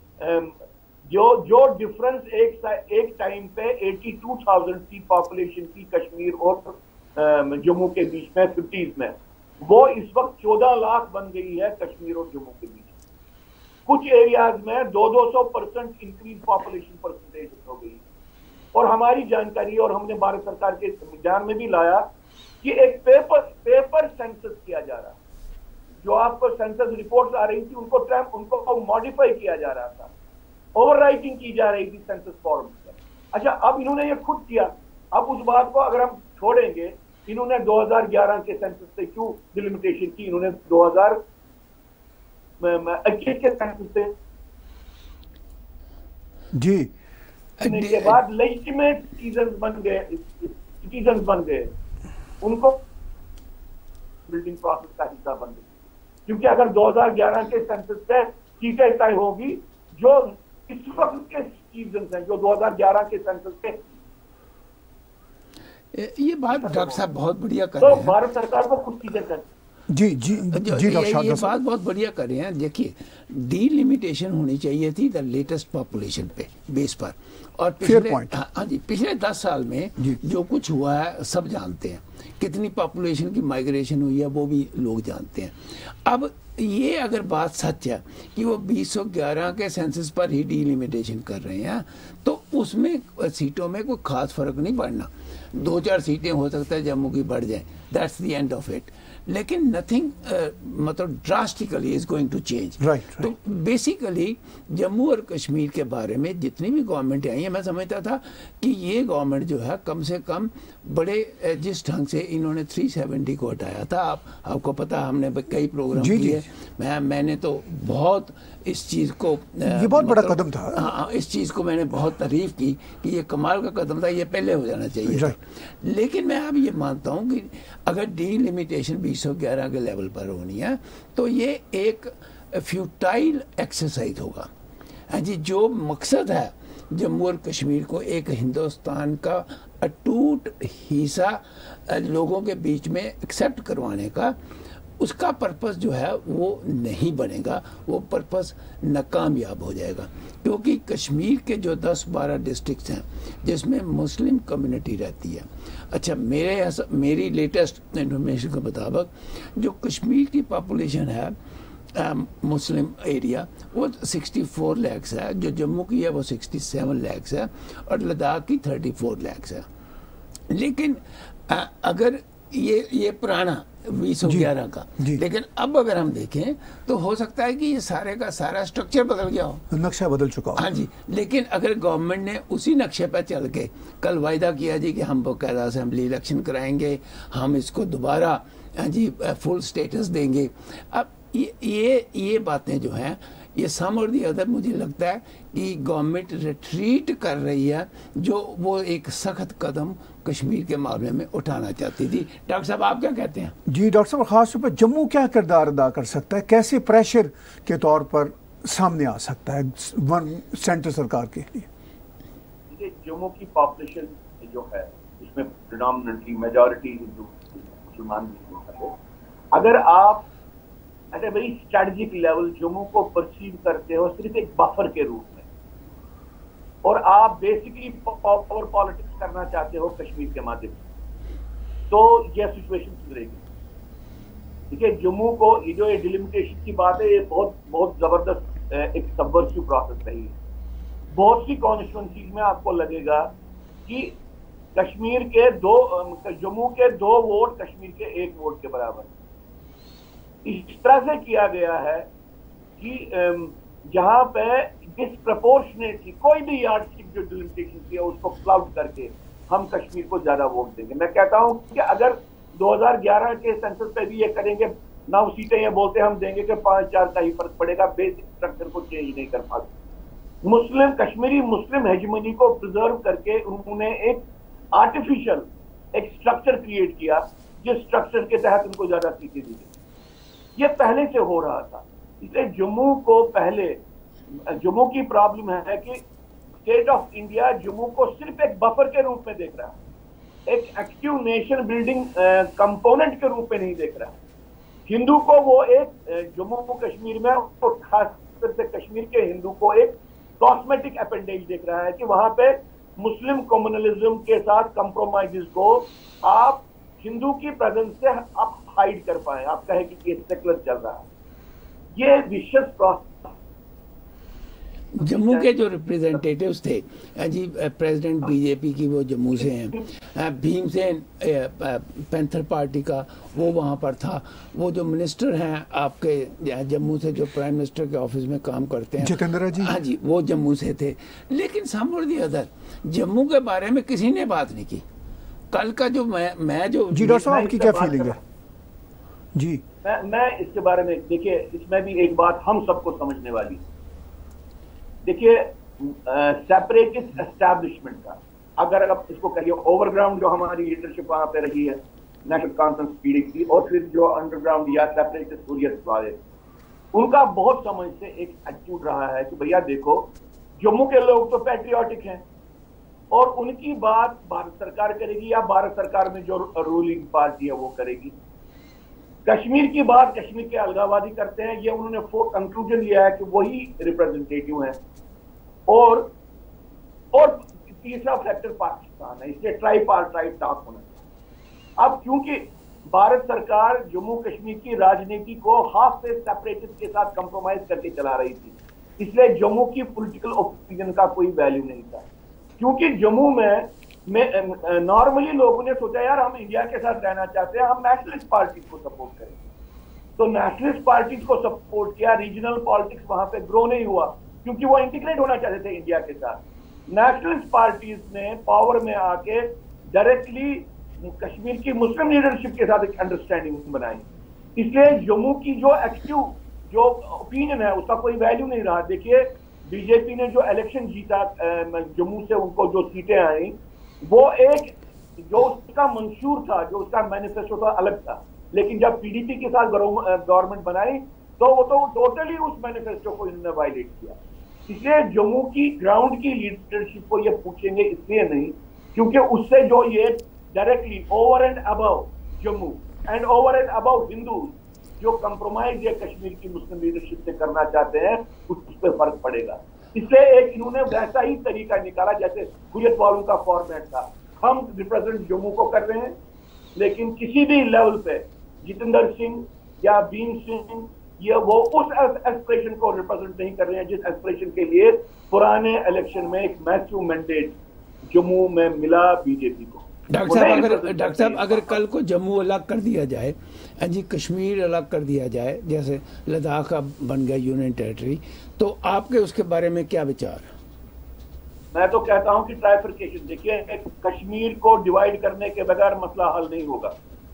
जो जो डिफरेंस एक एक टाइम पे बयासी हज़ार की पॉपुलेशन की कश्मीर और जम्मू के बीच में फिफ्टीज में, वो इस वक्त चौदह लाख बन गई है कश्मीर और जम्मू के बीच। कुछ एरियाज में दो दो सौ परसेंट इंक्रीज पॉपुलेशन परसेंटेज हो गई। और हमारी जानकारी, और हमने भारत सरकार के ध्यान में भी लाया कि एक पेपर पेपर सेंसस किया जा रहा, जो आपको सेंसस रिपोर्ट्स आ रही थी उनको ट्रैप उनको मॉडिफाई किया जा रहा था, ओवर राइटिंग की जा रही थी सेंसस फॉर्म में। अच्छा, अब इन्होंने ये खुद किया। अब उस बात को अगर हम छोड़ेंगे, इन्होंने दो हज़ार ग्यारह के सेंसस से क्यों डिलिमिटेशन की, इन्होंने दो हज़ार इक्कीस के सेंसस से
जी
के बाद लेजिटिमेट सिटीजन बन गए सिटीजन बन गए उनको बिल्डिंग प्रोसेस का हिस्सा बन गए। क्योंकि अगर दो हज़ार ग्यारह के सेंसस से सीटें तय होगी, जो इस वक्त के सिटीजन हैं, जो दो हज़ार ग्यारह के सेंसस से,
ये बात डॉक्टर साहब बहुत बढ़िया कर
तो
रहे हैं।
भारत सरकार को कुछ चीजें कर
जी जी जी
ये, ये बात बहुत बढ़िया कर रहे हैं। देखिए, डीलिमिटेशन होनी चाहिए थी द लेटेस्ट पॉपुलेशन पे बेस पर, और पिछले हाँ जी पिछले दस साल में जो कुछ हुआ है सब जानते हैं। कितनी पॉपुलेशन की माइग्रेशन हुई है वो भी लोग जानते हैं। अब ये अगर बात सच है कि वो बीस सौ ग्यारह के सेंसस पर ही डीलिमिटेशन कर रहे हैं, तो उसमें सीटों में कोई खास फर्क नहीं पड़ना। दो चार सीटें हो सकता है जम्मू की बढ़ जाए, that's the end of it. लेकिन नथिंग uh, मतलब drastically is going to change. तो बेसिकली जम्मू और कश्मीर के बारे में जितनी भी गवर्नमेंट आई है, मैं समझता था कि ये गवर्नमेंट जो है कम से कम बड़े जिस ढंग से इन्होंने तीन सौ सत्तर को हटाया था, आप आपको पता, हमने कई प्रोग्राम किए, मैं मैंने तो बहुत इस चीज़ को
ये बहुत बड़ा कदम था।
हाँ, इस चीज़ को मैंने बहुत तारीफ की कि ये कमाल का कदम था, ये पहले हो जाना चाहिए था। लेकिन मैं अब ये मानता हूँ कि अगर डीलिमिटेशन बीस सौ ग्यारह के लेवल पर होनी है तो ये एक फ्यूटाइल एक्सरसाइज होगा। हाँ जी, जो मकसद है जम्मू और कश्मीर को एक हिंदुस्तान का अटूट हिस्सा लोगों के बीच में एक्सेप्ट करवाने का, उसका पर्पस जो है वो नहीं बनेगा, वो पर्पस नाकामयाब हो जाएगा। क्योंकि कश्मीर के जो दस बारह डिस्ट्रिक्ट्स हैं जिसमें मुस्लिम कम्युनिटी रहती है, अच्छा मेरे मेरी लेटेस्ट इन्फॉर्मेशन के मुताबिक जो कश्मीर की पॉपुलेशन है मुस्लिम एरिया वो चौंसठ लाख है, जो जम्मू की है वो सड़सठ लाख है, और लद्दाख की चौंतीस लाख है। लेकिन आ, अगर ये ये पुराना बीस सौ ग्यारह का, लेकिन अब अगर हम देखें तो हो सकता है कि ये सारे का सारा स्ट्रक्चर बदल गया हो,
नक्शा बदल चुका हो।
हाँ जी, लेकिन अगर गवर्नमेंट ने उसी नक्शे पर चल के कल वायदा किया जी कि हम बकायदा असेंबली इलेक्शन कराएंगे, हम इसको दोबारा हाँ जी फुल स्टेटस देंगे, अब ये ये ये बातें जो हैं ये सम और दी अदर मुझे लगता है कि गवर्नमेंट रिट्रीट कर रही है, जो वो एक सख्त कदम कश्मीर के मामले में उठाना चाहती थी। डॉक्टर साहब आप क्या कहते हैं?
जी डॉक्टर साहब, खास तौर पर जम्मू क्या किरदार अदा कर सकता है, कैसे प्रेशर के तौर पर सामने आ सकता है वन सेंटर सरकार के लिए?
देखिए, जम्मू की पॉपुलेशन जो है इसमें प्रिडोमिनेंटली मेजॉरिटी हिंदू मुसलमान भी है। अगर आप at a very strategic level Jammu को परसीव करते हो सिर्फ एक बफर के रूप में, और आप बेसिकली पावर पॉलिटिक्स करना चाहते हो कश्मीर के माध्यम से, तो यह सिचुएशन सुधरेगी। देखिए, जम्मू को ये जो ये डिलिमिटेशन की बात है, ये बहुत बहुत जबरदस्त एक सबवर्सिव प्रोसेस रही है। बहुत सी कॉन्स्टिट्यूंसीज में आपको लगेगा कि कश्मीर के दो जम्मू के दो वोट कश्मीर के एक वोट के बराबर। इस तरह से किया गया है कि जहां पे डिसप्रपोर्शनेटली कोई भी यार्डस्टिक जो डिलिमिटेशन की है उसको क्लाउड करके हम कश्मीर को ज्यादा वोट देंगे। मैं कहता हूं कि अगर दो हज़ार ग्यारह के सेंसस पे भी ये करेंगे, नौ सीटें ये बोलते हम देंगे कि पांच चार का ही फर्क पड़ेगा, बेसिक स्ट्रक्चर को चेंज नहीं कर पाते। मुस्लिम कश्मीरी मुस्लिम हेजमनी को प्रिजर्व करके उन्होंने एक आर्टिफिशियल एक स्ट्रक्चर क्रिएट किया, जिस स्ट्रक्चर के तहत उनको ज्यादा सीटें दी गई। ये पहले से हो रहा था। इसलिए जम्मू को पहले, जम्मू की प्रॉब्लम है कि स्टेट ऑफ इंडिया जम्मू को सिर्फ एक बफर के रूप में देख रहा है, एक एक्टिव नेशन बिल्डिंग कंपोनेंट के रूप में नहीं देख रहा है। हिंदू को वो एक जम्मू कश्मीर में, और खासकर से कश्मीर के हिंदू को एक कॉस्मेटिक अपेंडेज देख रहा है कि वहां पे मुस्लिम कम्युनलिज्म के साथ कंप्रोमाइजेस को आप हिंदू की प्रेजेंस से आप हाइड कर पाए, आप कहे कि ये सेकुलर चल रहा है। ये विशेष प्रोसेस।
जम्मू के जो रिप्रेजेंटेटिव्स थे जी, प्रेसिडेंट बीजेपी की वो जम्मू से हैं, भीमसेन पैंथर पार्टी का वो वहाँ पर था, वो जो मिनिस्टर हैं आपके जम्मू से, जो प्राइम मिनिस्टर के ऑफिस में काम करते हैं,
जितेंद्र जी,
हाँ जी, वो जम्मू से थे। लेकिन सम और दी अदर जम्मू के बारे में किसी ने बात नहीं की। कल का जो मैं मैं जो
जी डॉक्टर साहब आपकी क्या फीलिंग है? जी
मैं मैं इसके बारे में, देखिए इसमें भी एक बात हम सबको समझने वाली। देखिए, सेपरेटिस्ट एस्टैब्लिशमेंट का, अगर आप इसको कहिए ओवरग्राउंड जो हमारी लीडरशिप वहां पे रही है, नेशनल कॉन्फ्रेंस पीडीपी, और फिर जो अंडरग्राउंड या सेपरेटिस्ट हुर्रियत वाले, उनका बहुत समय से एक एटीट्यूड रहा है कि भैया देखो, जम्मू के लोग तो पैट्रियोटिक हैं और उनकी बात भारत सरकार करेगी या भारत सरकार में जो रूलिंग पार्टी है वो करेगी। कश्मीर की बात कश्मीर के अलगावादी करते हैं, ये उन्होंने कंक्लूजन लिया है कि वही रिप्रेजेंटेटिव हैं। और और तीसरा फैक्टर पाकिस्तान है, इसलिए ट्राई पार्टाइट टॉक होना चाहिए। अब क्योंकि भारत सरकार जम्मू कश्मीर की राजनीति को हाफ फेस सेपरेटिस्ट के साथ कंप्रोमाइज करके चला रही थी, इसलिए जम्मू की पॉलिटिकल ओपिनियन का कोई वैल्यू नहीं था। क्योंकि जम्मू में में नॉर्मली लोगों ने सोचा यार हम इंडिया के साथ रहना चाहते हैं, हम नेशनलिस्ट पार्टीज को सपोर्ट करेंगे। तो नेशनलिस्ट पार्टीज को सपोर्ट किया, रीजनल पॉलिटिक्स वहां पे ग्रो नहीं हुआ क्योंकि वो इंटीग्रेट होना चाहते थे इंडिया के साथ। नेशनलिस्ट पार्टीज ने पावर में आके डायरेक्टली कश्मीर की मुस्लिम लीडरशिप के साथ एक अंडरस्टैंडिंग बनाई। इसलिए जम्मू की जो एक्टिव जो ओपिनियन है उसका कोई वैल्यू नहीं रहा। देखिए, बीजेपी ने जो इलेक्शन जीता जम्मू से, उनको जो सीटें आई, वो एक जो उसका मंशूर था, जो उसका मैनिफेस्टो था, अलग था। लेकिन जब पीडीपी के साथ गवर्नमेंट बनाई तो वो तो टोटली उस मैनिफेस्टो को इन्होंने वायलेट किया। इसलिए जम्मू की ग्राउंड की लीडरशिप को ये पूछेंगे इसलिए नहीं क्योंकि उससे जो ये directly over and above Jammu and over and above Hindu जो कंप्रोमाइज ये कश्मीर की मुस्लिम लीडरशिप से करना चाहते हैं, उस पर फर्क पड़ेगा। इसलिए एक इन्होंने वैसा ही तरीका निकाला जैसे हुर्रियत वालों का फॉर्मेट था। हम रिप्रेजेंट जम्मू को कर रहे हैं, लेकिन किसी भी लेवल पे जितेंद्र सिंह या भीम सिंह ये वो उस एस्पिरेशन को रिप्रेजेंट नहीं कर रहे हैं जिस एस्पिरेशन के लिए पुराने इलेक्शन में एक मैसिव मैंडेट जम्मू में मिला बीजेपी को।
डॉक्टर साहब अगर डॉक्टर साहब अगर कल को जम्मू अलग कर दिया जाए, जी कश्मीर अलग कर दिया जाए, जैसे लद्दाख अब बन गया यूनियन टेरिटरी, तो आपके उसके बारे में क्या विचार?
मैं तो कहता हूं कि ट्राइफर्केशन, देखिए कश्मीर को डिवाइड करने के बगैर मसला हल नहीं होगा।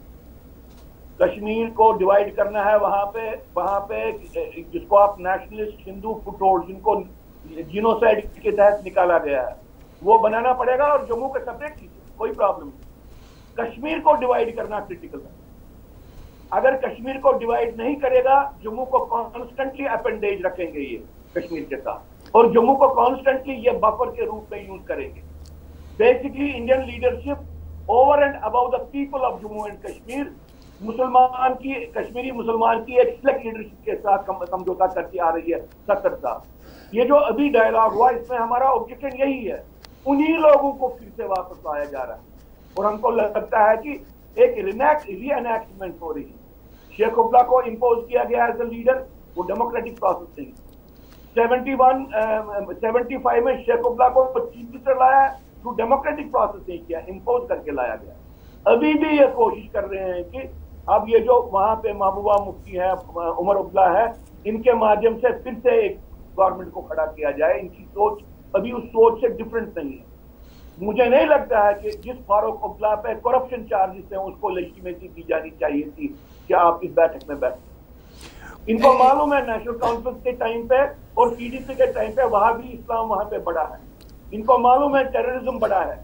कश्मीर को डिवाइड करना है, वहां पे वहां पे जिसको आप नेशनलिस्ट हिंदू फुटहोल्ड, जिनको जीनोसाइड के तहत निकाला गया है, वो बनाना पड़ेगा और जम्मू को सेपरेट कीजिए, कोई प्रॉब्लम नहीं। कश्मीर को डिवाइड करना क्रिटिकल है। अगर कश्मीर को डिवाइड नहीं करेगा, जम्मू को कॉन्स्टेंटली अपेंडेज रखेंगे ये कश्मीर के साथ, और जम्मू को कॉन्स्टेंटली ये बफर के रूप में यूज करेंगे। Basically Indian leadership over and above the people of Jammu and Kashmir, मुसलमान की, कश्मीरी मुसलमान की एक सिलेक्ट लीडरशिप के साथ समझौता करती आ रही है सत्तर साल। ये जो अभी डायलॉग हुआ इसमें हमारा ऑब्जेक्शन यही है, उन्हीं लोगों को फिर से वापस लाया जा रहा है, और हमको लगता है कि एक रीएनैक्टमेंट हो रही है। शेख अब्दुल्ला को इम्पोज किया गया एज अ लीडर, वो डेमोक्रेटिक प्रोसेस नहीं। सेवेंटी वन सेवेंटी फाइव में शेख अब्दुल्ला को चीफ मिनिस्टर लाया तो डेमोक्रेटिक प्रोसेस नहीं किया, इम्पोज करके लाया गया। अभी भी ये कोशिश कर रहे हैं कि अब ये जो वहां पे महबूबा मुफ्ती है, उमर अब्दुल्ला है, इनके माध्यम से फिर से एक गवर्नमेंट को खड़ा किया जाए। इनकी सोच अभी उस सोच से डिफरेंट नहीं है। मुझे नहीं लगता है कि जिस फारूक अब्दुल्ला पे करप्शन चार्जेस हैं उसको लेजिटिमेसी दी जानी चाहिए थी कि आप इस बैठक में बैठे। इनको मालूम है नेशनल कॉन्फ्रेंस के टाइम पे और पीडीपी के टाइम पे वहां भी इस्लाम वहां पे बड़ा है, इनको मालूम है टेररिज्म बड़ा है।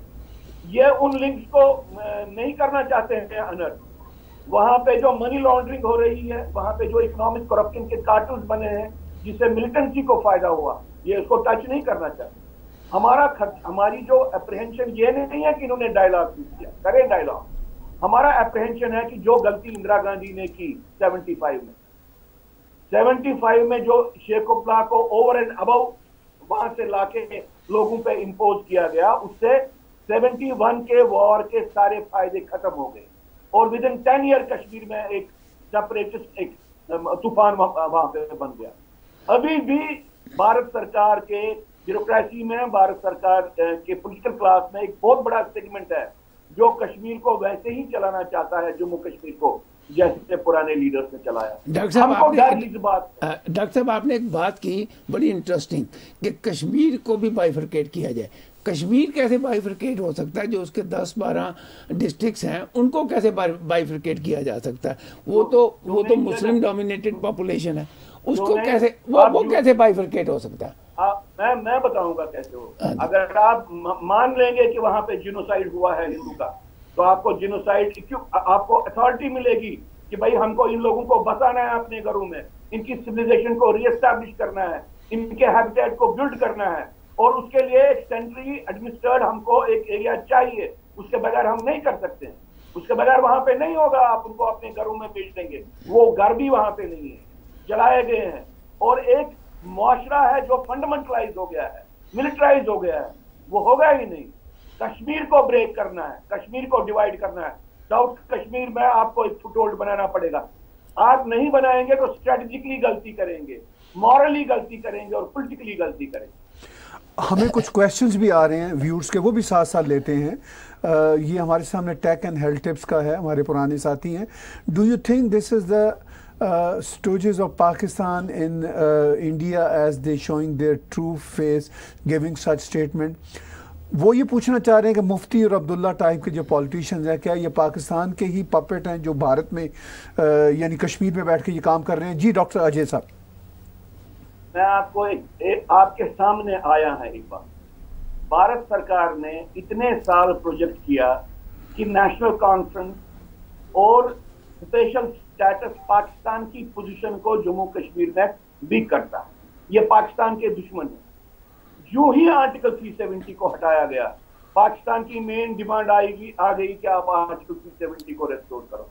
ये उन लिंक्स को नहीं करना चाहते हैं अनर्थ। वहां पे जो मनी लॉन्ड्रिंग हो रही है, वहां पे जो इकोनॉमिक करप्शन के कार्टल्स बने हैं जिससे मिलिटेंसी को फायदा हुआ, ये उसको टच नहीं करना चाहते। हमारा खर्च, हमारी जो अप्रहेंशन ये नहीं है कि इन्होंने डायलॉग किया, करें डायलॉग। हमारा अप्रहेंशन है कि जो गलती इंदिरा गांधी ने की सेवेंटी फाइव में सेवेंटी फाइव में जो शेख अब्दुल्ला को ओवर एंड अबव वहां से लाके लोगों पे इम्पोज किया गया, उससे सेवेंटी वन के वॉर के सारे फायदे खत्म हो गए और within ten year Kashmir में एक सेपरेटिस्ट एक तूफान वहां पे बन गया। अभी भी भारत सरकार के ब्यूरोक्रेसी में, भारत सरकार के पॉलिटिकल क्लास में एक बहुत बड़ा सेगमेंट है जो कश्मीर को वैसे ही चलाना चाहता है, जम्मू कश्मीर को जैसे पुराने लीडर्स ने चलाया।
डॉक्टर साहब आपने
बात
डॉक्टर साहब आपने एक बात की बड़ी इंटरेस्टिंग कि कश्मीर को भी बाइफरकेट किया जाए। कश्मीर कैसे बाइफरकेट हो सकता है? जो उसके दस बारह डिस्ट्रिक्ट्स हैं उनको कैसे बाइफरकेट किया जा सकता है? वो तो वो तो मुस्लिम डोमिनेटेड पॉपुलेशन है, उसको कैसे वो वो कैसे बाइफरकेट हो सकता है?
आ, मैं मैं बताऊंगा कैसे हो। अगर आप मान लेंगे कि वहां पे जिनोसाइड हुआ है हिंदू का, तो आपको जिनोसाइड क्यों, आपको अथॉरिटी मिलेगी कि भाई हमको इन लोगों को बसाना है अपने घरों में, इनकी सिविलाइजेशन को रीएस्टैब्लिश करना है, इनके हैबिटेट को बिल्ड करना है, और उसके लिए एक सेंट्रली एडमिनिस्ट्रेड हमको एक एरिया चाहिए। उसके बगैर हम नहीं कर सकते हैं, उसके बगैर वहां पे नहीं होगा। आप उनको अपने घरों में भेज देंगे, वो घर भी वहां पे नहीं है, जलाए गए हैं। और एक मुआशरा है जो फंडामेंटलाइज हो गया है, मिलिटराइज हो गया है, वो होगा ही नहीं। कश्मीर को ब्रेक करना है, कश्मीर को डिवाइड करना है। साउथ कश्मीर में आपको एक फुटहोल्ड बनाना पड़ेगा। आप नहीं बनाएंगे तो स्ट्रेटेजिकली गलती करेंगे, मॉरली गलती करेंगे और पॉलिटिकली गलती करेंगे।
हमें कुछ क्वेश्चंस भी आ रहे हैं व्यूअर्स के, वो भी साथ साथ लेते हैं। आ, ये हमारे सामने टेक एंड हेल्थ टिप्स का है, हमारे पुराने साथी हैं। Do you think this is the Uh, stooges of Pakistan in uh, India as they showing their true face giving such statement? वो ये पूछना चाह रहे हैं कि मुफ्ती और अब्दुल्ला टाइप के जो पॉलिटिशियंस हैं, क्या ये पाकिस्तान के ही पपेट हैं जो भारत में uh, यानी कश्मीर में बैठ के ये काम कर रहे हैं? जी डॉक्टर अजय साहब।
मैं आपको एक, एक आपके सामने आया है एक बात। भारत सरकार ने इतने साल प्रोजेक्ट किया कि नेशनल कॉन्फ्रेंस और स्पेशल स्टेटस पाकिस्तान की पोजीशन को जम्मू कश्मीर में भी करता है। ये पाकिस्तान के दुश्मन है। जो ही आर्टिकल थ्री सेवेंटी को हटाया गया, पाकिस्तान की मेन डिमांड आएगी आ गई कि आप आर्टिकल थ्री सेवेंटी को रेस्टोर करो।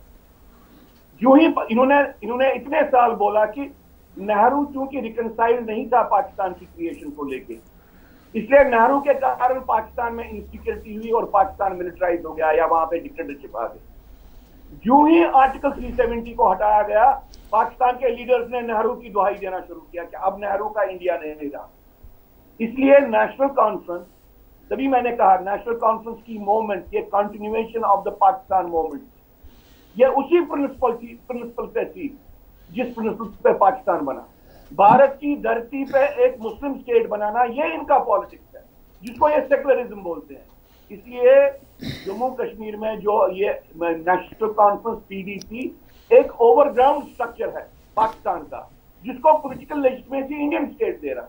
जो ही इन्होंने इन्होंने इतने साल बोला कि नेहरू चूंकि रिकनसाइल नहीं था पाकिस्तान की क्रिएशन को लेके, इसलिए नेहरू के कारण पाकिस्तान में इनसिक्योरिटी हुई और पाकिस्तान मिलिटराइज हो गया या वहां पे डिक्टेटरशिप आ गई। जो ही आर्टिकल थ्री सेवेंटी को हटाया गया, पाकिस्तान के लीडर्स ने नेहरू की दुहाई देना शुरू किया कि अब नेहरू का इंडिया नहीं रहा। इसलिए नेशनल कॉन्फ्रेंस, तभी मैंने कहा नेशनल कॉन्फ्रेंस की मूवमेंट, ये continuation of the Pakistan movement, ये उसी प्रिंसिपल की प्रिंसिपल पे थी जिस प्रिंसिपल पे पाकिस्तान बना। भारत की धरती पे एक मुस्लिम स्टेट बनाना, ये इनका पॉलिटिक्स है जिसको ये सेकुलरिज्म बोलते हैं। इसलिए जम्मू कश्मीर में जो ये नेशनल कॉन्फ्रेंस पीडीपी एक ओवरग्राउंड स्ट्रक्चर है पाकिस्तान का, जिसको पॉलिटिकल लेजिटिमेसी इंडियन स्टेट दे रहा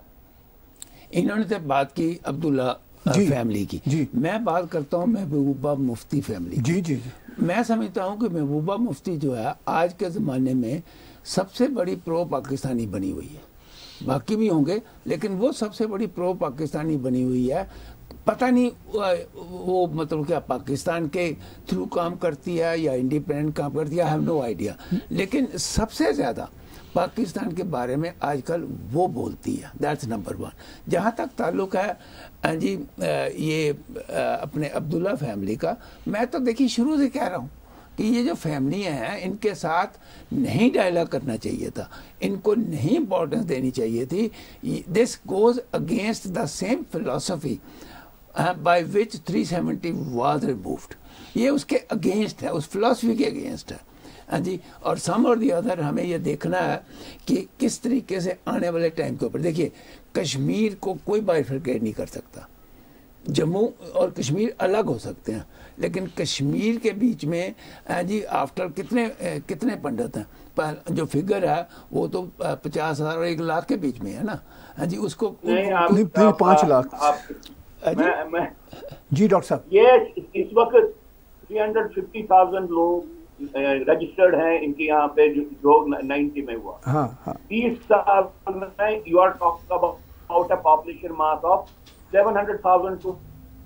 है।
इन्होंने तो बात की अब्दुल्ला फैमिली की,
जी।
मैं बात करता हूँ महबूबा मुफ्ती फैमिली।
जी जी जी
मैं समझता हूँ कि महबूबा मुफ्ती जो है आज के ज़माने में सबसे बड़ी प्रो पाकिस्तानी बनी हुई है। बाकी भी होंगे, लेकिन वो सबसे बड़ी प्रो पाकिस्तानी बनी हुई है। पता नहीं वो मतलब क्या पाकिस्तान के थ्रू काम करती है या इंडिपेंडेंट काम करती है, आई हैव नो आइडिया। लेकिन सबसे ज़्यादा पाकिस्तान के बारे में आजकल वो बोलती है, दैट्स नंबर वन। जहाँ तक ताल्लुक है जी ये अपने अब्दुल्ला फैमिली का, मैं तो देखिए शुरू से कह रहा हूँ कि ये जो फैमिलियाँ हैं इनके साथ नहीं डायलॉग करना चाहिए था, इनको नहीं इम्पोर्टेंस देनी चाहिए थी। This goes against the same philosophy by which three seventy was removed. ये उसके अगेंस्ट है, उस फिलोसफी के अगेंस्ट है। हाँ जी, और सम और दी अदर हमें ये देखना है कि किस तरीके से आने वाले टाइम के ऊपर, देखिए कश्मीर को कोई बाइफरकेट नहीं कर सकता, जम्मू और कश्मीर अलग हो सकते हैं, लेकिन कश्मीर के बीच में हाँ जी आफ्टर कितने कितने पंडित हैं, पर जो फिगर है वो तो पचास हजार और एक लाख के बीच में है ना। हाँ जी, उसको
नहीं, आप, नहीं, आप, पाँच लाख आप,
मैं, मैं,
जी डॉक्टर साहब,
ये इस वक्त तीन सौ पचास हज़ार लोग रजिस्टर्ड हैं इनके यहाँ पे जो, जो नब्बे में हुआ।
हाँ हाँ,
तीस साल में you are talking about a population mass of seven hundred thousand too,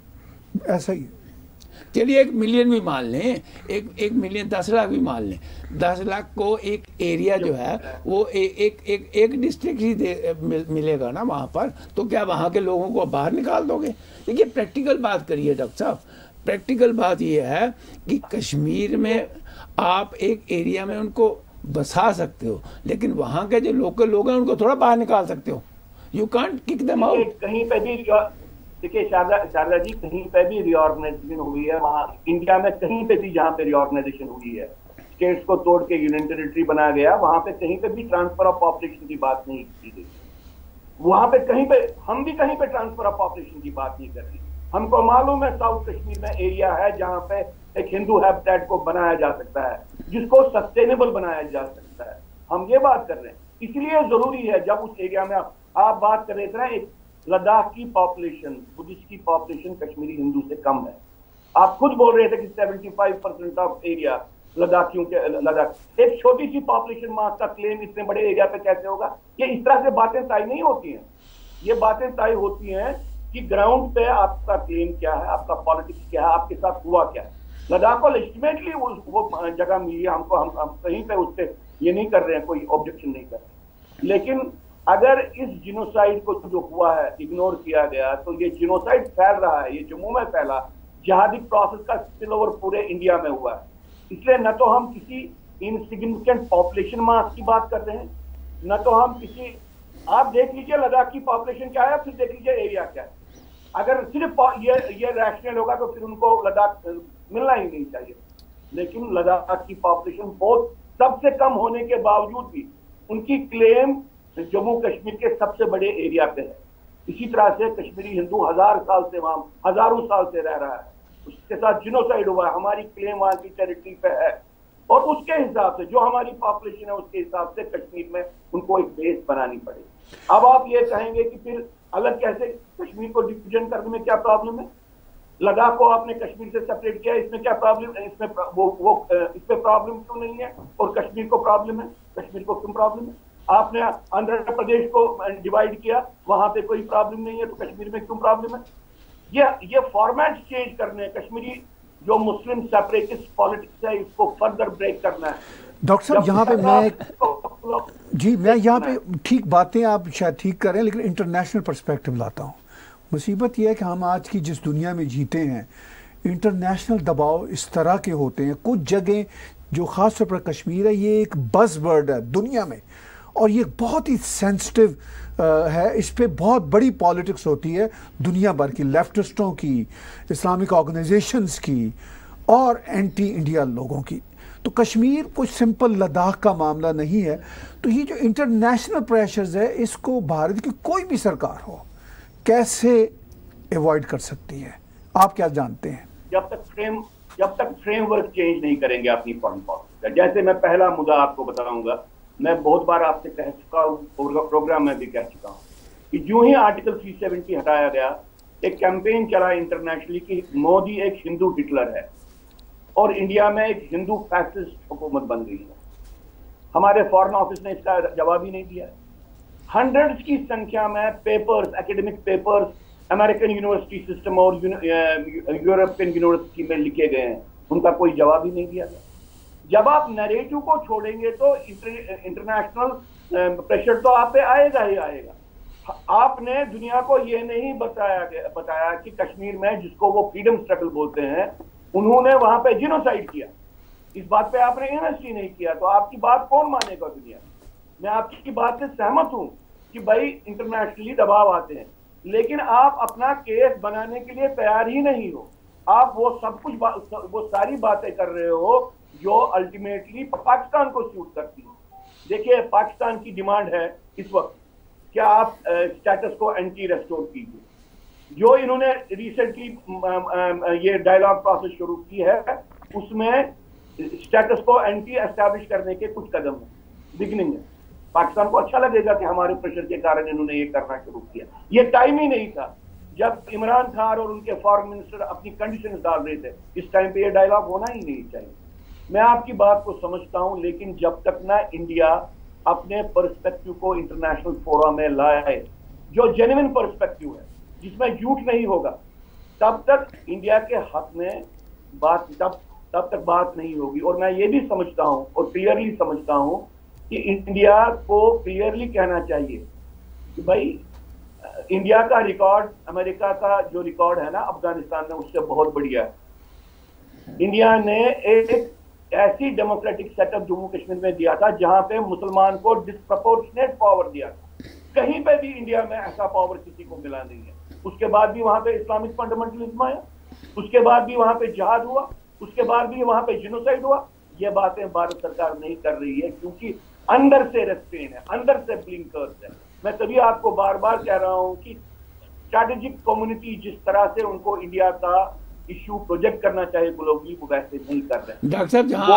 ऐसा ही।
चलिए एक मिलियन भी मान लें, एक एक मिलियन दस लाख भी मान लें, दस लाख को एक एरिया जो है वो ए, एक एक एक डिस्ट्रिक्ट ही दे, मिल, मिलेगा ना वहाँ पर, तो क्या वहाँ के लोगों को बाहर निकाल दोगे? देखिए प्रैक्टिकल बात करिए डॉक्टर साहब, प्रैक्टिकल बात ये है कि कश्मीर में आप एक एरिया में उनको बसा सकते हो, लेकिन वहाँ के जो लोकल लोग हैं उनको थोड़ा बाहर निकाल सकते हो। You can't kick them out.
कहीं पे भी देखिए शारदा शारदा जी, कहीं पे भी रिऑर्गेनाइजेशन हुई है वहाँ इंडिया में, कहीं पे भी जहाँ पे रिऑर्गेनाइजेशन हुई है, स्टेट्स को तोड़ के यूनियन टेरिटरी बनाया गया, वहाँ पे कहीं पे भी ट्रांसफर ऑफ पॉपुलेशन की बात नहीं की गई। वहाँ पे कहीं पे हम भी कहीं पे ट्रांसफर ऑफ पॉपुलेशन की बात नहीं कर रहे। हमको मालूम है साउथ कश्मीर में एरिया है जहाँ पे एक हिंदू हैबिटेट को बनाया जा सकता है, जिसको सस्टेनेबल बनाया जा सकता है, हम ये बात कर रहे हैं। इसलिए जरूरी है जब उस एरिया में आप, आप बात कर रहे थे ना, एक लद्दाख की पॉपुलेशन, बुद्धिस्ट की पॉपुलेशन कश्मीरी हिंदू से कम है। आप खुद बोल रहे थे कि पचहत्तर परसेंट ऑफ एरिया लद्दाखियों के, लद्दाख एक छोटी सी पॉपुलेशन मास का क्लेम इतने बड़े एरिया पे कैसे होगा? ये इस तरह से बातें तय नहीं होती हैं। ये बातें तय होती हैं कि ग्राउंड पे आपका क्लेम क्या है, आपका पॉलिटिक्स क्या है, आपके साथ हुआ क्या है। लद्दाख को लेजिटिमेटली वो, वो जगह मिली है हमको, हम, हम कहीं पे उस पर ये नहीं कर रहे हैं, कोई ऑब्जेक्शन नहीं कर रहे। लेकिन अगर इस जिनोसाइड को जो हुआ है इग्नोर किया गया, तो ये जिनोसाइड फैल रहा है, ये जम्मू में फैला, जिहादी प्रोसेस का स्पिल ओवर पूरे इंडिया में हुआ है। इसलिए न तो हम किसी इनसिग्निफिकेंट पॉपुलेशन मास की बात कर रहे हैं, न तो हम किसी, आप देख लीजिए लद्दाख की पॉपुलेशन क्या है, फिर देख लीजिए एरिया क्या है। अगर सिर्फ ये ये रैशनल होगा तो फिर उनको लद्दाख मिलना ही नहीं चाहिए। लेकिन लद्दाख की पॉपुलेशन बहुत सबसे कम होने के बावजूद भी उनकी क्लेम जम्मू कश्मीर के सबसे बड़े एरिया पे है। इसी तरह से कश्मीरी हिंदू हजार साल से वहां हजारों साल से रह रहा है, उसके साथ जिनोसाइड हुआ है, हमारी क्लेम वहां की टेरिटरी पे है, और उसके हिसाब से जो हमारी पॉपुलेशन है उसके हिसाब से कश्मीर में उनको एक बेस बनानी पड़ेगी। अब आप ये कहेंगे कि फिर अलग कैसे, कश्मीर को डिवीजन करने में क्या प्रॉब्लम है? लद्दाख को आपने कश्मीर से सेपरेट किया, इसमें क्या प्रॉब्लम है? इसमें वो वो इसमें प्रॉब्लम क्यों नहीं है? और कश्मीर को प्रॉब्लम है, कश्मीर को क्यों प्रॉब्लम है? आपने आंध्र प्रदेश को डिवाइड किया, वहां पे कोई प्रॉब्लम नहीं है, तो कश्मीर में क्यों प्रॉब्लम है? ये ये फॉर्मेट चेंज करने, कश्मीरी जो मुस्लिम सेपरेटिस्ट पॉलिटिक्स है इसको फर्दर ब्रेक करना है।
डॉक्टर साहब यहाँ पे मैं जी मैं यहाँ पे ठीक बातें आप शायद ठीक कर रहे हैं, लेकिन इंटरनेशनल पर्सपेक्टिव लाता हूँ। मुसीबत यह है कि हम आज की जिस दुनिया में जीते हैं, इंटरनेशनल दबाव इस तरह के होते हैं। कुछ जगह जो ख़ास तौर पर कश्मीर है, ये एक बज़वर्ड है दुनिया में, और ये बहुत ही सेंसिटिव है, इस पे बहुत बड़ी पॉलिटिक्स होती है दुनिया भर की, लेफ्टिस्टों की, इस्लामिक ऑर्गेनाइजेशंस की, और एंटी इंडिया लोगों की। तो कश्मीर कुछ सिंपल लद्दाख का मामला नहीं है। तो ये जो इंटरनेशनल प्रेशर्स है, इसको भारत की कोई भी सरकार हो कैसे अवॉइड कर सकती है? आप क्या जानते हैं?
जब तक फ्रेम जब तक फ्रेमवर्क चेंज नहीं करेंगे अपनी फॉरेन पॉलिसी का। जैसे मैं पहला मुद्दा आपको बताऊंगा, मैं बहुत बार आपसे कह चुका हूँ, प्रोग्राम में भी कह चुका हूँ कि जो ही आर्टिकल तीन सौ सत्तर हटाया गया, एक कैंपेन चला इंटरनेशनली कि मोदी एक हिंदू हिटलर है और इंडिया में एक हिंदू फैसिस्ट हुकूमत बन गई है। हमारे फॉरेन ऑफिस ने इसका जवाब ही नहीं दिया। हंड्रेड्स की संख्या में papers, academic papers American university system और यूरोपियन यूनिवर्सिटी में लिखे गए हैं, उनका कोई जवाब ही नहीं दिया गया। जब आप नैरेटिव को छोड़ेंगे तो इंटरनेशनल प्रेशर तो आप पे आएगा ही आएगा। आपने दुनिया को ये नहीं बताया बताया कि कश्मीर में, जिसको वो फ्रीडम स्ट्रगल बोलते हैं, उन्होंने वहां पे जिनोसाइड किया। इस बात पे आपने इन्वेस्ट ही नहीं किया, तो आपकी बात कौन मानेगा दुनिया? मैं आपकी बात से सहमत हूं कि भाई इंटरनेशनली दबाव आते हैं, लेकिन आप अपना केस बनाने के लिए तैयार ही नहीं हो। आप वो सब कुछ वो सारी बातें कर रहे हो जो अल्टीमेटली पाकिस्तान को सूट करती है। देखिए, पाकिस्तान की डिमांड है इस वक्त, क्या आप स्टेटस को एंटी रेस्टोर कीजिए। जो इन्होंने रिसेंटली ये डायलॉग प्रोसेस शुरू की है, उसमें स्टेटस को एंटी एस्टैब्लिश करने के कुछ कदम है, बिगिनिंग है। पाकिस्तान को अच्छा लगेगा कि हमारे प्रेशर के कारण इन्होंने ये करना शुरू किया। ये टाइम ही नहीं था जब इमरान खान और उनके फॉरेन मिनिस्टर अपनी कंडीशंस डाल रहे थे। इस टाइम पे ये डायलॉग होना ही नहीं चाहिए। मैं आपकी बात को समझता हूं, लेकिन जब तक ना इंडिया अपने पर्सपेक्टिव को इंटरनेशनल फोरम में लाए, जो जेन्युइन पर्सपेक्टिव है, जिसमें झूठ नहीं होगा, तब तक इंडिया के हक में बात तब तब तक बात नहीं होगी। और मैं ये भी समझता हूं और क्लियरली समझता हूं कि इंडिया को क्लियरली कहना चाहिए कि भाई इंडिया का रिकॉर्ड अमेरिका का जो रिकॉर्ड है ना अफगानिस्तान में, उससे बहुत बढ़िया है। इंडिया ने एक ऐसी डेमोक्रेटिक सेटअप जम्मू कश्मीर में दिया था जहां पे मुसलमान को डिस्प्रपोर्शनेट पावर दिया था। कहीं पे भी इंडिया में ऐसा पावर किसी को मिला नहीं है। उसके बाद भी वहां पे इस्लामिक फंडामेंटलिज्म आया, उसके बाद भी वहां पे जिहाद हुआ, उसके बाद भी वहां पे जिनोसाइड हुआ। ये बातें भारत सरकार नहीं कर रही है क्योंकि अंदर से रेस्ट्रेन है, अंदर से ब्लिंकर्स है। मैं तभी आपको बार बार कह रहा हूं कि स्ट्रैटेजिक कम्युनिटी जिस तरह से उनको इंडिया का इश्यू प्रोजेक्ट करना चाहिए ग्लोबली, वो वैसे नहीं कर रहे।
डॉक्टर साहब, जहां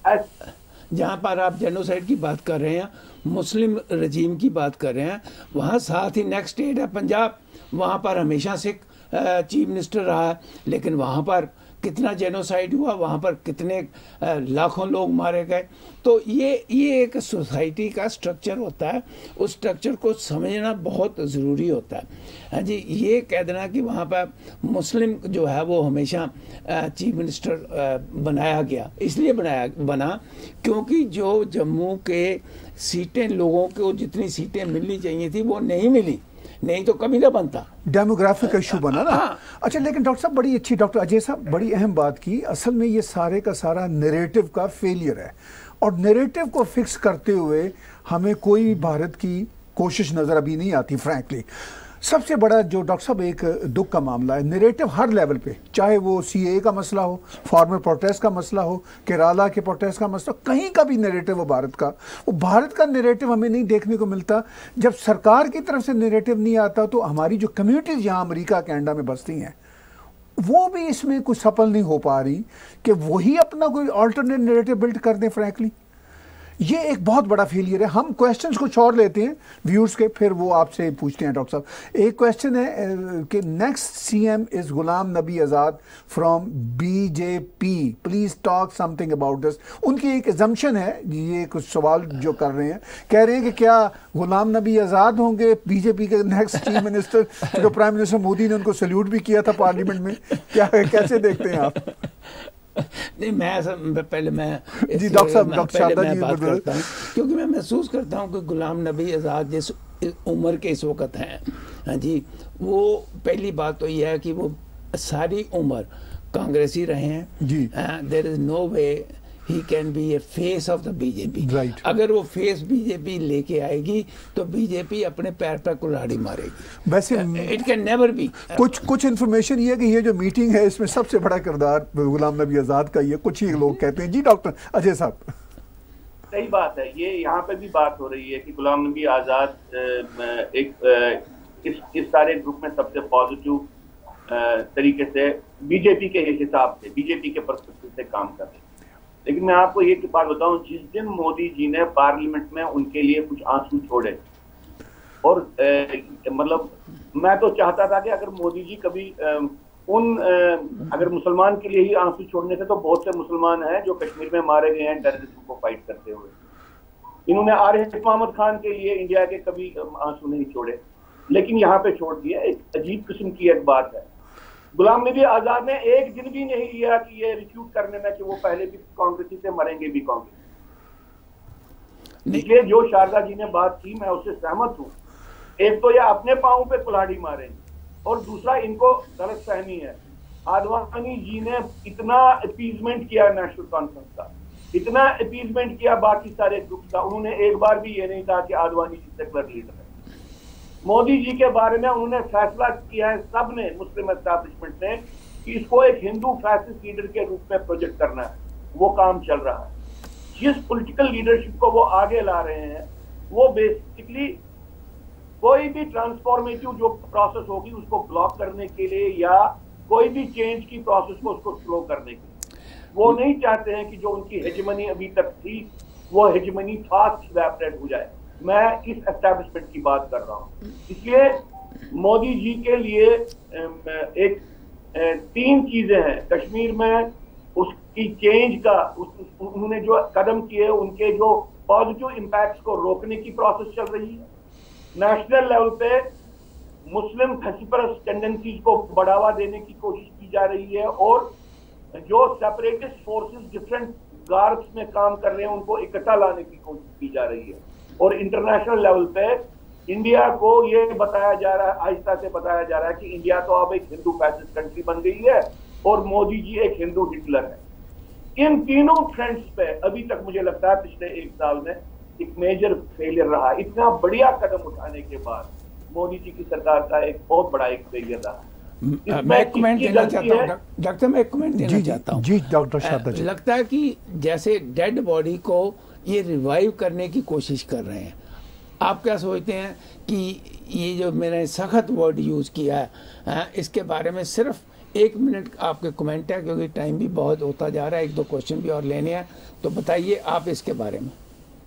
आपने जहां पर आप जेनोसाइड की बात कर रहे हैं, मुस्लिम रजीम की बात कर रहे हैं, वहां साथ ही नेक्स्ट स्टेट है पंजाब, वहां पर हमेशा से चीफ मिनिस्टर रहा है, लेकिन वहां पर कितना जेनोसाइड हुआ, वहाँ पर कितने लाखों लोग मारे गए। तो ये ये एक सोसाइटी का स्ट्रक्चर होता है, उस स्ट्रक्चर को समझना बहुत ज़रूरी होता है। हाँ जी, ये कह देना कि वहाँ पर मुस्लिम जो है वो हमेशा चीफ मिनिस्टर बनाया गया, इसलिए बनाया बना क्योंकि जो जम्मू के सीटें, लोगों को जितनी सीटें मिलनी चाहिए थी वो नहीं मिली, नहीं तो कभी ना बनता।
डेमोग्राफिक इशू बना ना। हाँ। अच्छा, लेकिन डॉक्टर साहब बड़ी अच्छी, डॉक्टर अजय साहब बड़ी अहम बात की। असल में ये सारे का सारा नैरेटिव का फेलियर है, और नैरेटिव को फिक्स करते हुए हमें कोई भारत की कोशिश नजर अभी नहीं आती फ्रैंकली। सबसे बड़ा जो डॉक्टर साहब एक दुख का मामला है, नैरेटिव हर लेवल पे, चाहे वो सीए का मसला हो, फार्मर प्रोटेस्ट का मसला हो, केरला के प्रोटेस्ट का मसला, कहीं का भी नैरेटिव हो भारत का, वो भारत का नैरेटिव हमें नहीं देखने को मिलता। जब सरकार की तरफ से नैरेटिव नहीं आता तो हमारी जो कम्युनिटीज यहाँ अमेरिका कनाडा में बसती हैं वो भी इसमें कुछ सफल नहीं हो पा रही कि वही अपना कोई ऑल्टरनेट नैरेटिव बिल्ड कर दें। फ्रैंकली ये एक बहुत बड़ा फेलियर है। हम क्वेश्चंस को छोड़ लेते हैं व्यूअर्स के, फिर वो आपसे पूछते हैं। डॉक्टर साहब, एक क्वेश्चन है कि next CM is Ghulam Nabi Azad from BJP, please talk something about this. उनकी एक एजम्पशन है, ये कुछ सवाल जो कर रहे हैं, कह रहे हैं कि क्या गुलाम नबी आज़ाद होंगे बीजेपी के नेक्स्ट चीफ मिनिस्टर? जो प्राइम मिनिस्टर मोदी ने उनको सल्यूट भी किया था पार्लियामेंट में, क्या कैसे देखते हैं आप?
नहीं, मैं ऐसा पहले मैं
जी डॉक्टर साहब, डॉक्टर
पहले मैं बात करता हूँ क्योंकि मैं महसूस करता हूँ कि गुलाम नबी आज़ाद जिस उम्र के इस वक्त हैं, हाँ जी, वो पहली बात तो यह है कि वो सारी उम्र कांग्रेसी रहे हैं जी। There is no way he can be a face of the BJP.
Right.
अगर वो फेस बीजेपी लेके आएगी तो बीजेपी अपने पैर पर कुल्हाड़ी मारेगी।
वैसे
इट कैन नेवर बी।
कुछ कुछ इन्फॉर्मेशन ये है कि ये जो मीटिंग है इसमें सबसे बड़ा किरदार गुलाम नबी आज़ाद का ही है, कुछ ही लोग कहते हैं। जी डॉक्टर अजय साहब।
सही बात है, ये यहाँ पे भी बात हो रही है कि गुलाम नबी आज़ाद एक इस इस सारे ग्रुप में सबसे पॉजिटिव तरीके से बीजेपी के हिसाब से, बीजेपी के पर्सपेक्टिव से काम कर रहे हैं। लेकिन मैं आपको ये बात बताऊं, जिस दिन मोदी जी ने पार्लियामेंट में उनके लिए कुछ आंसू छोड़े, और ए, मतलब मैं तो चाहता था कि अगर मोदी जी कभी ए, उन ए, अगर मुसलमान के लिए ही आंसू छोड़ने थे, तो बहुत से मुसलमान हैं जो कश्मीर में मारे गए हैं टेररिज्म को फाइट करते हुए। इन्होंने आरिफ मोहम्मद खान के लिए इंडिया के कभी आंसू नहीं छोड़े, लेकिन यहाँ पे छोड़ दिया। एक अजीब किस्म की एक बात है। गुलाम नबी आजाद ने एक दिन भी नहीं लिया कि ये रिफ्यूट करने में कि वो पहले भी कांग्रेसी से मरेंगे भी कांग्रेस। इसलिए जो शारदा जी ने बात की मैं उससे सहमत हूँ। एक तो ये अपने पांव पे कुल्हाड़ी मारेंगे और दूसरा इनको गलत फहमी है। आडवाणी जी ने इतना अपीजमेंट किया नेशनल कॉन्फ्रेंस का, इतना अपीजमेंट किया बाकी सारे ग्रुप का, उन्होंने एक बार भी ये नहीं कहा कि आडवाणी जी सेकुलर लीडर है। मोदी जी के बारे में उन्होंने फैसला किया है सब ने, मुस्लिम एस्टैब्लिशमेंट ने, कि इसको एक हिंदू फैसिस्ट लीडर के रूप में प्रोजेक्ट करना है। वो काम चल रहा है। जिस पॉलिटिकल लीडरशिप को वो आगे ला रहे हैं वो बेसिकली कोई भी ट्रांसफॉर्मेटिव जो प्रोसेस होगी उसको ब्लॉक करने के लिए या कोई भी चेंज की प्रोसेस को उसको स्लो करने के लिए। वो नहीं चाहते हैं कि जो उनकी हेजेमनी अभी तक थी वो हेजेमनी फास्ट इवैपोरेट हो जाए। मैं इस एस्टैब्लिशमेंट की बात कर रहा हूं। इसलिए मोदी जी के लिए एक तीन चीजें हैं कश्मीर में, उसकी चेंज का उस, उन्होंने जो कदम किए उनके जो पॉजिटिव इंपैक्ट्स को रोकने की प्रोसेस चल रही है। नेशनल लेवल पे मुस्लिम फेसिपरस टेंडेंसीज को बढ़ावा देने की कोशिश की जा रही है और जो सेपरेटिस्ट फोर्सेस डिफरेंट गार्ब्स में काम कर रहे हैं उनको इकट्ठा लाने की कोशिश की जा रही है। और इंटरनेशनल लेवल पे इंडिया को ये बताया जा रहा है, आहिस्ता से बताया जा रहा है कि इंडिया तो अब एक हिंदू फैसिस्ट कंट्री बन गई है और मोदी जी एक हिंदू हिटलर है। इन तीनों फ्रंट्स पे अभी तक मुझे लगता है पिछले एक साल में एक मेजर फेलियर रहा। इतना बढ़िया कदम उठाने के बाद मोदी जी की सरकार का एक बहुत बड़ा एक फेलियर रहा।
मैं एक कमेंट देना चाहता हूँ डॉक्टर, मैं एक कमेंट देना चाहता हूँ
जी डॉक्टर शारदा जी।
लगता है कि जैसे डेड बॉडी को ये रिवाइव करने की कोशिश कर रहे हैं। आप क्या सोचते हैं कि ये जो मैंने सख्त वर्ड यूज़ किया है इसके बारे में सिर्फ एक मिनट आपके कमेंट है, क्योंकि टाइम भी बहुत होता जा रहा है, एक दो क्वेश्चन भी और लेने हैं, तो बताइए आप इसके बारे में।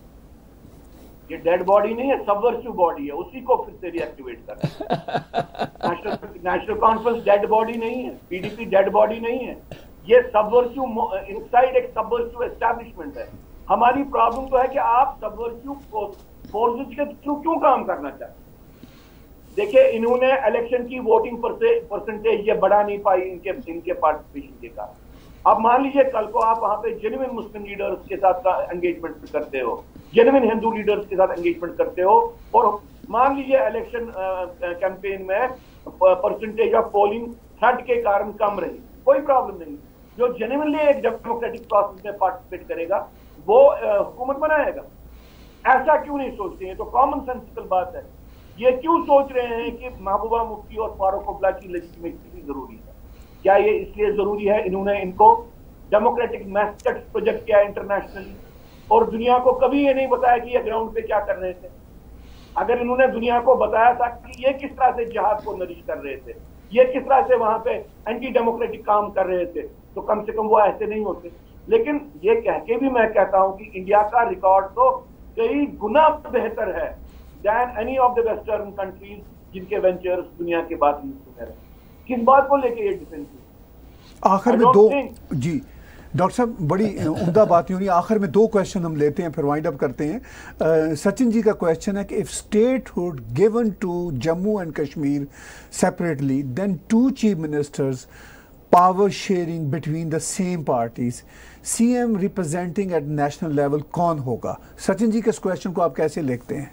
ये डेड बॉडी नहीं है, सबवर्सिव बॉडी है, उसी को फिर से रिएक्टिवेट करना। नेशनल नेशनल कॉन्फ्रेंस डेड बॉडी नहीं है, पीडीपी डेड बॉडी नहीं है, ये सबवर्सिव इनसाइड एक सबवर्सिव एस्टैब्लिशमेंट है। हमारी प्रॉब्लम तो है कि आप सबवर्सिव फोर्सेस के थ्रू क्यों काम करना चाहते हैं। देखिए इन्होंने इलेक्शन की वोटिंग परसेंटेज ये बढ़ा नहीं पाई इनके इनके पार्टिसिपेशन के कारण। अब मान लीजिए कल को आप वहां पे जेन्युइन मुस्लिम लीडर्स के साथ एंगेजमेंट करते हो, जेन्युइन हिंदू लीडर्स के साथ एंगेजमेंट करते हो और मान लीजिए इलेक्शन कैंपेन में परसेंटेज ऑफ पोलिंग थर्ड के कारण कम रही, कोई प्रॉब्लम नहीं। जो जेन्युइनली एक डेमोक्रेटिक प्रोसेस में पार्टिसिपेट करेगा वो हुकूमत बनाएगा। ऐसा क्यों नहीं सोचते हैं? तो कॉमन सेंसिकल बात है। ये क्यों सोच रहे हैं कि महबूबा मुफ्ती और फारूक अब्दुल्ला की लेजिटिमेसी भी जरूरी है? क्या ये इसलिए जरूरी है इन्होंने इनको डेमोक्रेटिक मैसेज प्रोजेक्ट किया इंटरनेशनली और दुनिया को कभी ये नहीं बताया कि ये ग्राउंड पे क्या कर रहे थे? अगर इन्होंने दुनिया को बताया था कि ये किस तरह से जिहाद को नरिश कर रहे थे, ये किस तरह से वहां पे एंटी डेमोक्रेटिक काम कर रहे थे, तो कम से कम वो ऐसे नहीं होते। लेकिन ये कह के भी मैं कहता हूं कि इंडिया का रिकॉर्ड तो कई गुना बेहतर है than any of the western countries जिनके वेंचर्स दुनिया के बाद में रहे। किस बात को लेके ये डिफेंस?
आखिर में दो जी डॉक्टर साहब बड़ी उम्दा बात नहीं, आखिर में दो क्वेश्चन हम लेते हैं फिर वाइंड अप करते हैं। uh, सचिन जी का क्वेश्चन है कि if statehood given to Jammu and Kashmir separately then two chief ministers power sharing between the same parties, CM representing at national level कौन होगा? सचिन जी के इस क्वेश्चन को आप कैसे लिखते हैं?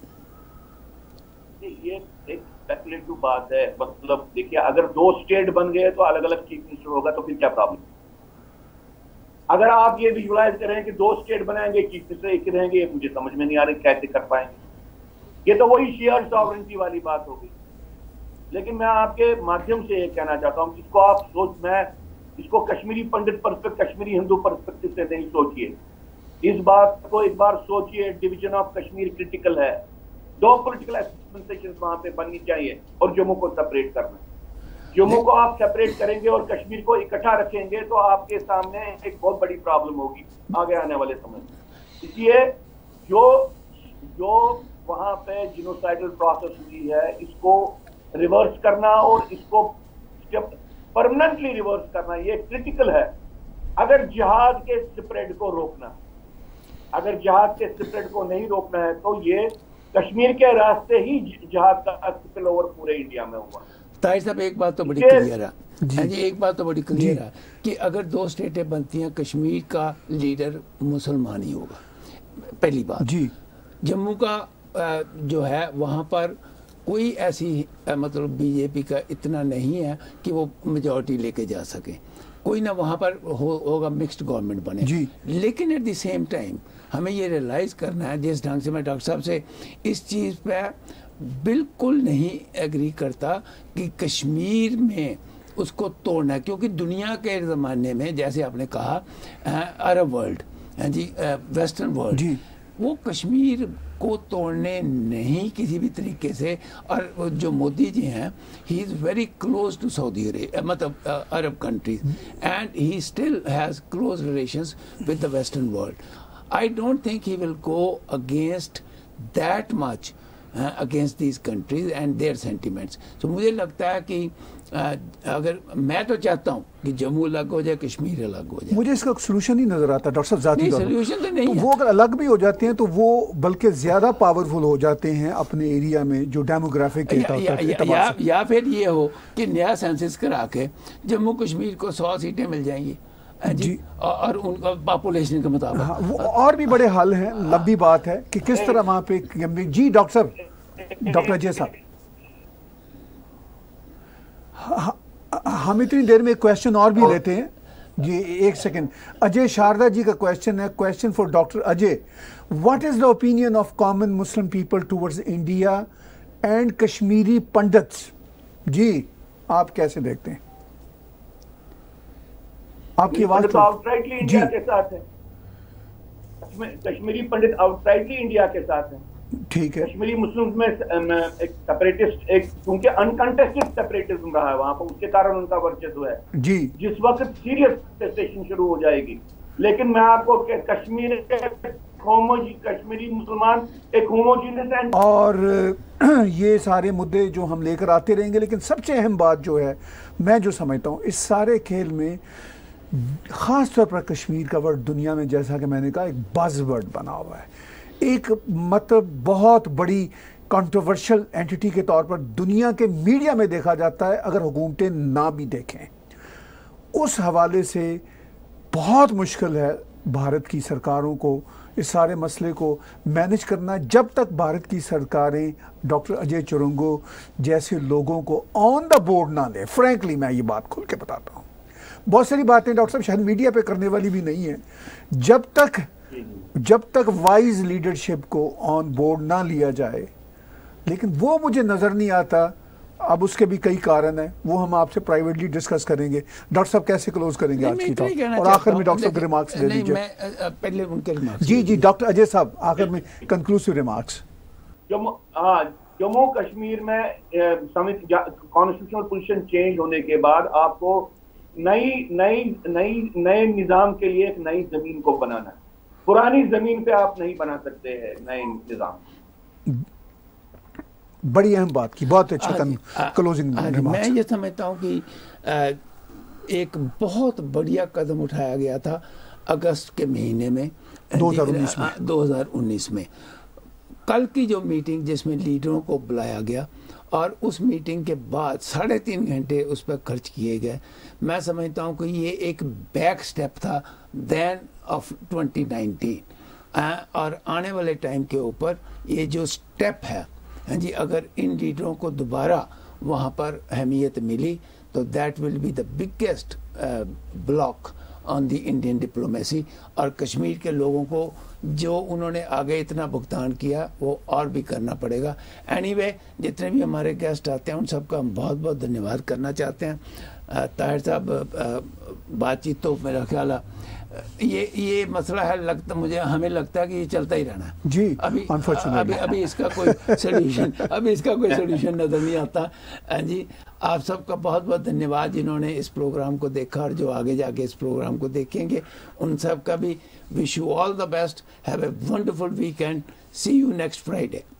ये एक स्पेकुलेटिव बात है। मतलब देखिए अगर दो स्टेट बन गए तो अलग अलग चीफ मिनिस्टर होगा तो फिर क्या प्रॉब्लम? अगर आप ये विजुलाइज करें कि दो स्टेट बनाएंगे चीफ मिनिस्टर एक ही रहेंगे, ये मुझे समझ में नहीं आ रही कैसे कर पाएंगे। ये तो वही शेयर सॉवरेंटी वाली बात होगी। लेकिन मैं आपके माध्यम से ये कहना चाहता हूं कि इसको आप सोच, मैं इसको कश्मीरी पंडित परस्पेक्टिव, कश्मीरी हिंदू परस्पेक्टिव से नहीं सोचिए। इस बात को एक बार सोचिए, डिवीजन ऑफ कश्मीर क्रिटिकल है, दो पॉलिटिकल एडमिनिस्ट्रेशन वहां पे बननी चाहिए और जम्मू को सेपरेट करना। जम्मू को आप सेपरेट करेंगे और कश्मीर को इकट्ठा रखेंगे तो आपके सामने एक बहुत बड़ी प्रॉब्लम होगी आगे आने वाले समय में। इसलिए जो जो वहां पे जिनोसाइडल प्रोसेस हुई है इसको रिवर्स करना और इसको परमानेंटली रिवर्स करना ये क्रिटिकल है। अगर जिहाद के स्प्रेड को रोकना, अगर जहाज के स्पिलओवर को नहीं रोकना है तो ये कश्मीर के रास्ते ही जहाज का स्पिलओवर पूरे इंडिया में हुआ।
ताहिर साहब एक बात तो बड़ी क्लियर है जी, जी एक बात तो बड़ी क्लियर है कि अगर दो स्टेटें बनती हैं कश्मीर का लीडर मुसलमान ही होगा, पहली बात जी। जम्मू का जो है वहाँ पर कोई ऐसी मतलब बीजेपी का इतना नहीं है कि वो मेजॉरिटी लेके जा सके, कोई ना वहाँ पर हो, होगा मिक्स्ड गवर्नमेंट बने जी। लेकिन एट द सेम टाइम हमें ये रियलाइज़ करना है, जिस ढंग से मैं डॉक्टर साहब से इस चीज़ पे बिल्कुल नहीं एग्री करता कि कश्मीर में उसको तोड़ना है, क्योंकि दुनिया के ज़माने में जैसे आपने कहा अरब वर्ल्ड है जी, वेस्टर्न वर्ल्ड जी, वो कश्मीर को तोड़ने नहीं किसी भी तरीके से। और जो मोदी जी हैं he is very close to Saudi Arabia मतलब Arab countries and he still has close relations with the western world. I don't think he will go against that much against these countries and their sentiments. तो मुझे लगता है कि uh, अगर मैं तो चाहता हूँ कि जम्मू अलग हो जाए, कश्मीर अलग हो जाए।
मुझे इसका सोल्यूशन ही नजर आता है डॉक्टर साहब जाती तौर पर।
सोल्यूशन तो नहीं
तो
है।
वो अगर अलग भी हो जाते हैं तो वो बल्कि ज्यादा पावरफुल हो जाते हैं अपने एरिया में जो डेमोग्राफिक के
या, या, या, या, या फिर ये हो कि नया सेंसस करा के जम्मू कश्मीर को सौ सीटें मिल जाएंगी जी, और उनका पॉपुलेशन के मुताबिक।
हाँ, वो और भी बड़े हल हैं, लंबी बात है कि किस तरह वहाँ पे जी। डॉक्टर साहब, डॉक्टर अजय साहब, हम इतनी देर में एक क्वेश्चन और भी लेते हैं जी, एक सेकंड। अजय शारदा जी का क्वेश्चन है, question for doctor Ajay, what is the opinion of common Muslim people towards India and Kashmiri Pandits? जी आप कैसे देखते हैं? आपकी आवाज
तो आउटराइटली इंडिया के साथ है, कश्मीरी पंडित आउटराइटली इंडिया के साथ है।
ठीक है।
कश्मीरी मुस्लिम्स में एक सेपरेटिस्ट, एक क्योंकि अनकंटेस्टेड सेपरेटिज्म रहा है वहां पर, उसके कारण उनका वर्चस्व है जी। जिस वक्त सीरियस कॉन्टेस्टेशन शुरू हो जाएगी, लेकिन मैं आपको कश्मीर कश्मीरी मुसलमान एक होमोजीनियस
और ये सारे मुद्दे जो हम लेकर आते रहेंगे, लेकिन सबसे अहम बात जो है मैं जो समझता हूँ इस सारे खेल में ख़ास तौर पर कश्मीर का वर्ड दुनिया में, जैसा कि मैंने कहा, एक बज़वर्ड बना हुआ है, एक मतलब बहुत बड़ी कंट्रोवर्शियल एंटिटी के तौर पर दुनिया के मीडिया में देखा जाता है, अगर हुकूमतें ना भी देखें। उस हवाले से बहुत मुश्किल है भारत की सरकारों को इस सारे मसले को मैनेज करना, जब तक भारत की सरकारें डॉक्टर अजय चुरुंगो जैसे लोगों को ऑन द बोर्ड ना लें। फ्रैंकली मैं ये बात खुल के बताता हूँ, बहुत सारी बातें डॉक्टर साहब शायद मीडिया पे करने वाली भी नहीं है। जब तक जब तक वाइज लीडरशिप को ऑन बोर्ड ना लिया जाए, लेकिन वो मुझे नजर नहीं आता। अब उसके भी कई कारण हैं, वो हम आपसे प्राइवेटली डिस्कस करेंगे। डॉक्टर साहब कैसे क्लोज करेंगे आज की टॉक? और आखिर में डॉक्टर साहब के रिमार्क्स दे दीजिए।
पहले उनके रिमार्क्स
जी जी डॉक्टर अजय साहब आखिर में कंक्लूसिव रिमार्क्स।
जम्मू हाँ जम्मू कश्मीर में कॉन्स्टिट्यूशनल पोजीशन चेंज होने के बाद आपको नई नई नई नए निजाम के लिए एक नई जमीन को बनाना है। पुरानी जमीन पे आप नहीं बना सकते हैं नए निजाम।
बड़ी अहम बात की, बहुत अच्छा क्लोजिंग।
मैं ये समझता हूँ कि एक बहुत बढ़िया कदम उठाया गया था अगस्त के महीने में
दो हज़ार उन्नीस में
दो हज़ार उन्नीस में कल की जो मीटिंग जिसमें लीडरों को बुलाया गया और उस मीटिंग के बाद साढ़े तीन घंटे उस पर खर्च किए गए, मैं समझता हूँ कि ये एक बैक स्टेप था देन ऑफ ट्वेंटी नाइनटीन। और आने वाले टाइम के ऊपर ये जो स्टेप है जी, अगर इन लीडरों को दोबारा वहाँ पर अहमियत मिली तो that will be the biggest block on the Indian diplomacy. और कश्मीर के लोगों को जो उन्होंने आगे इतना भुगतान किया वो और भी करना पड़ेगा। एनीवे anyway, जितने भी हमारे गेस्ट आते हैं उन सबका हम बहुत बहुत धन्यवाद करना चाहते हैं। ताहिर साहब बातचीत तो मेरा ख्याल है ये ये मसला है, लगता मुझे हमें लगता है कि ये चलता ही रहना है
जी।
अभी अभी अभी इसका कोई सोल्यूशन अभी इसका कोई सोल्यूशन नजर नहीं आता जी। आप सबका बहुत बहुत धन्यवाद जिन्होंने इस प्रोग्राम को देखा और जो आगे जाके इस प्रोग्राम को देखेंगे उन सब का भी wish you all the best. Have a wonderful weekend. See you next Friday.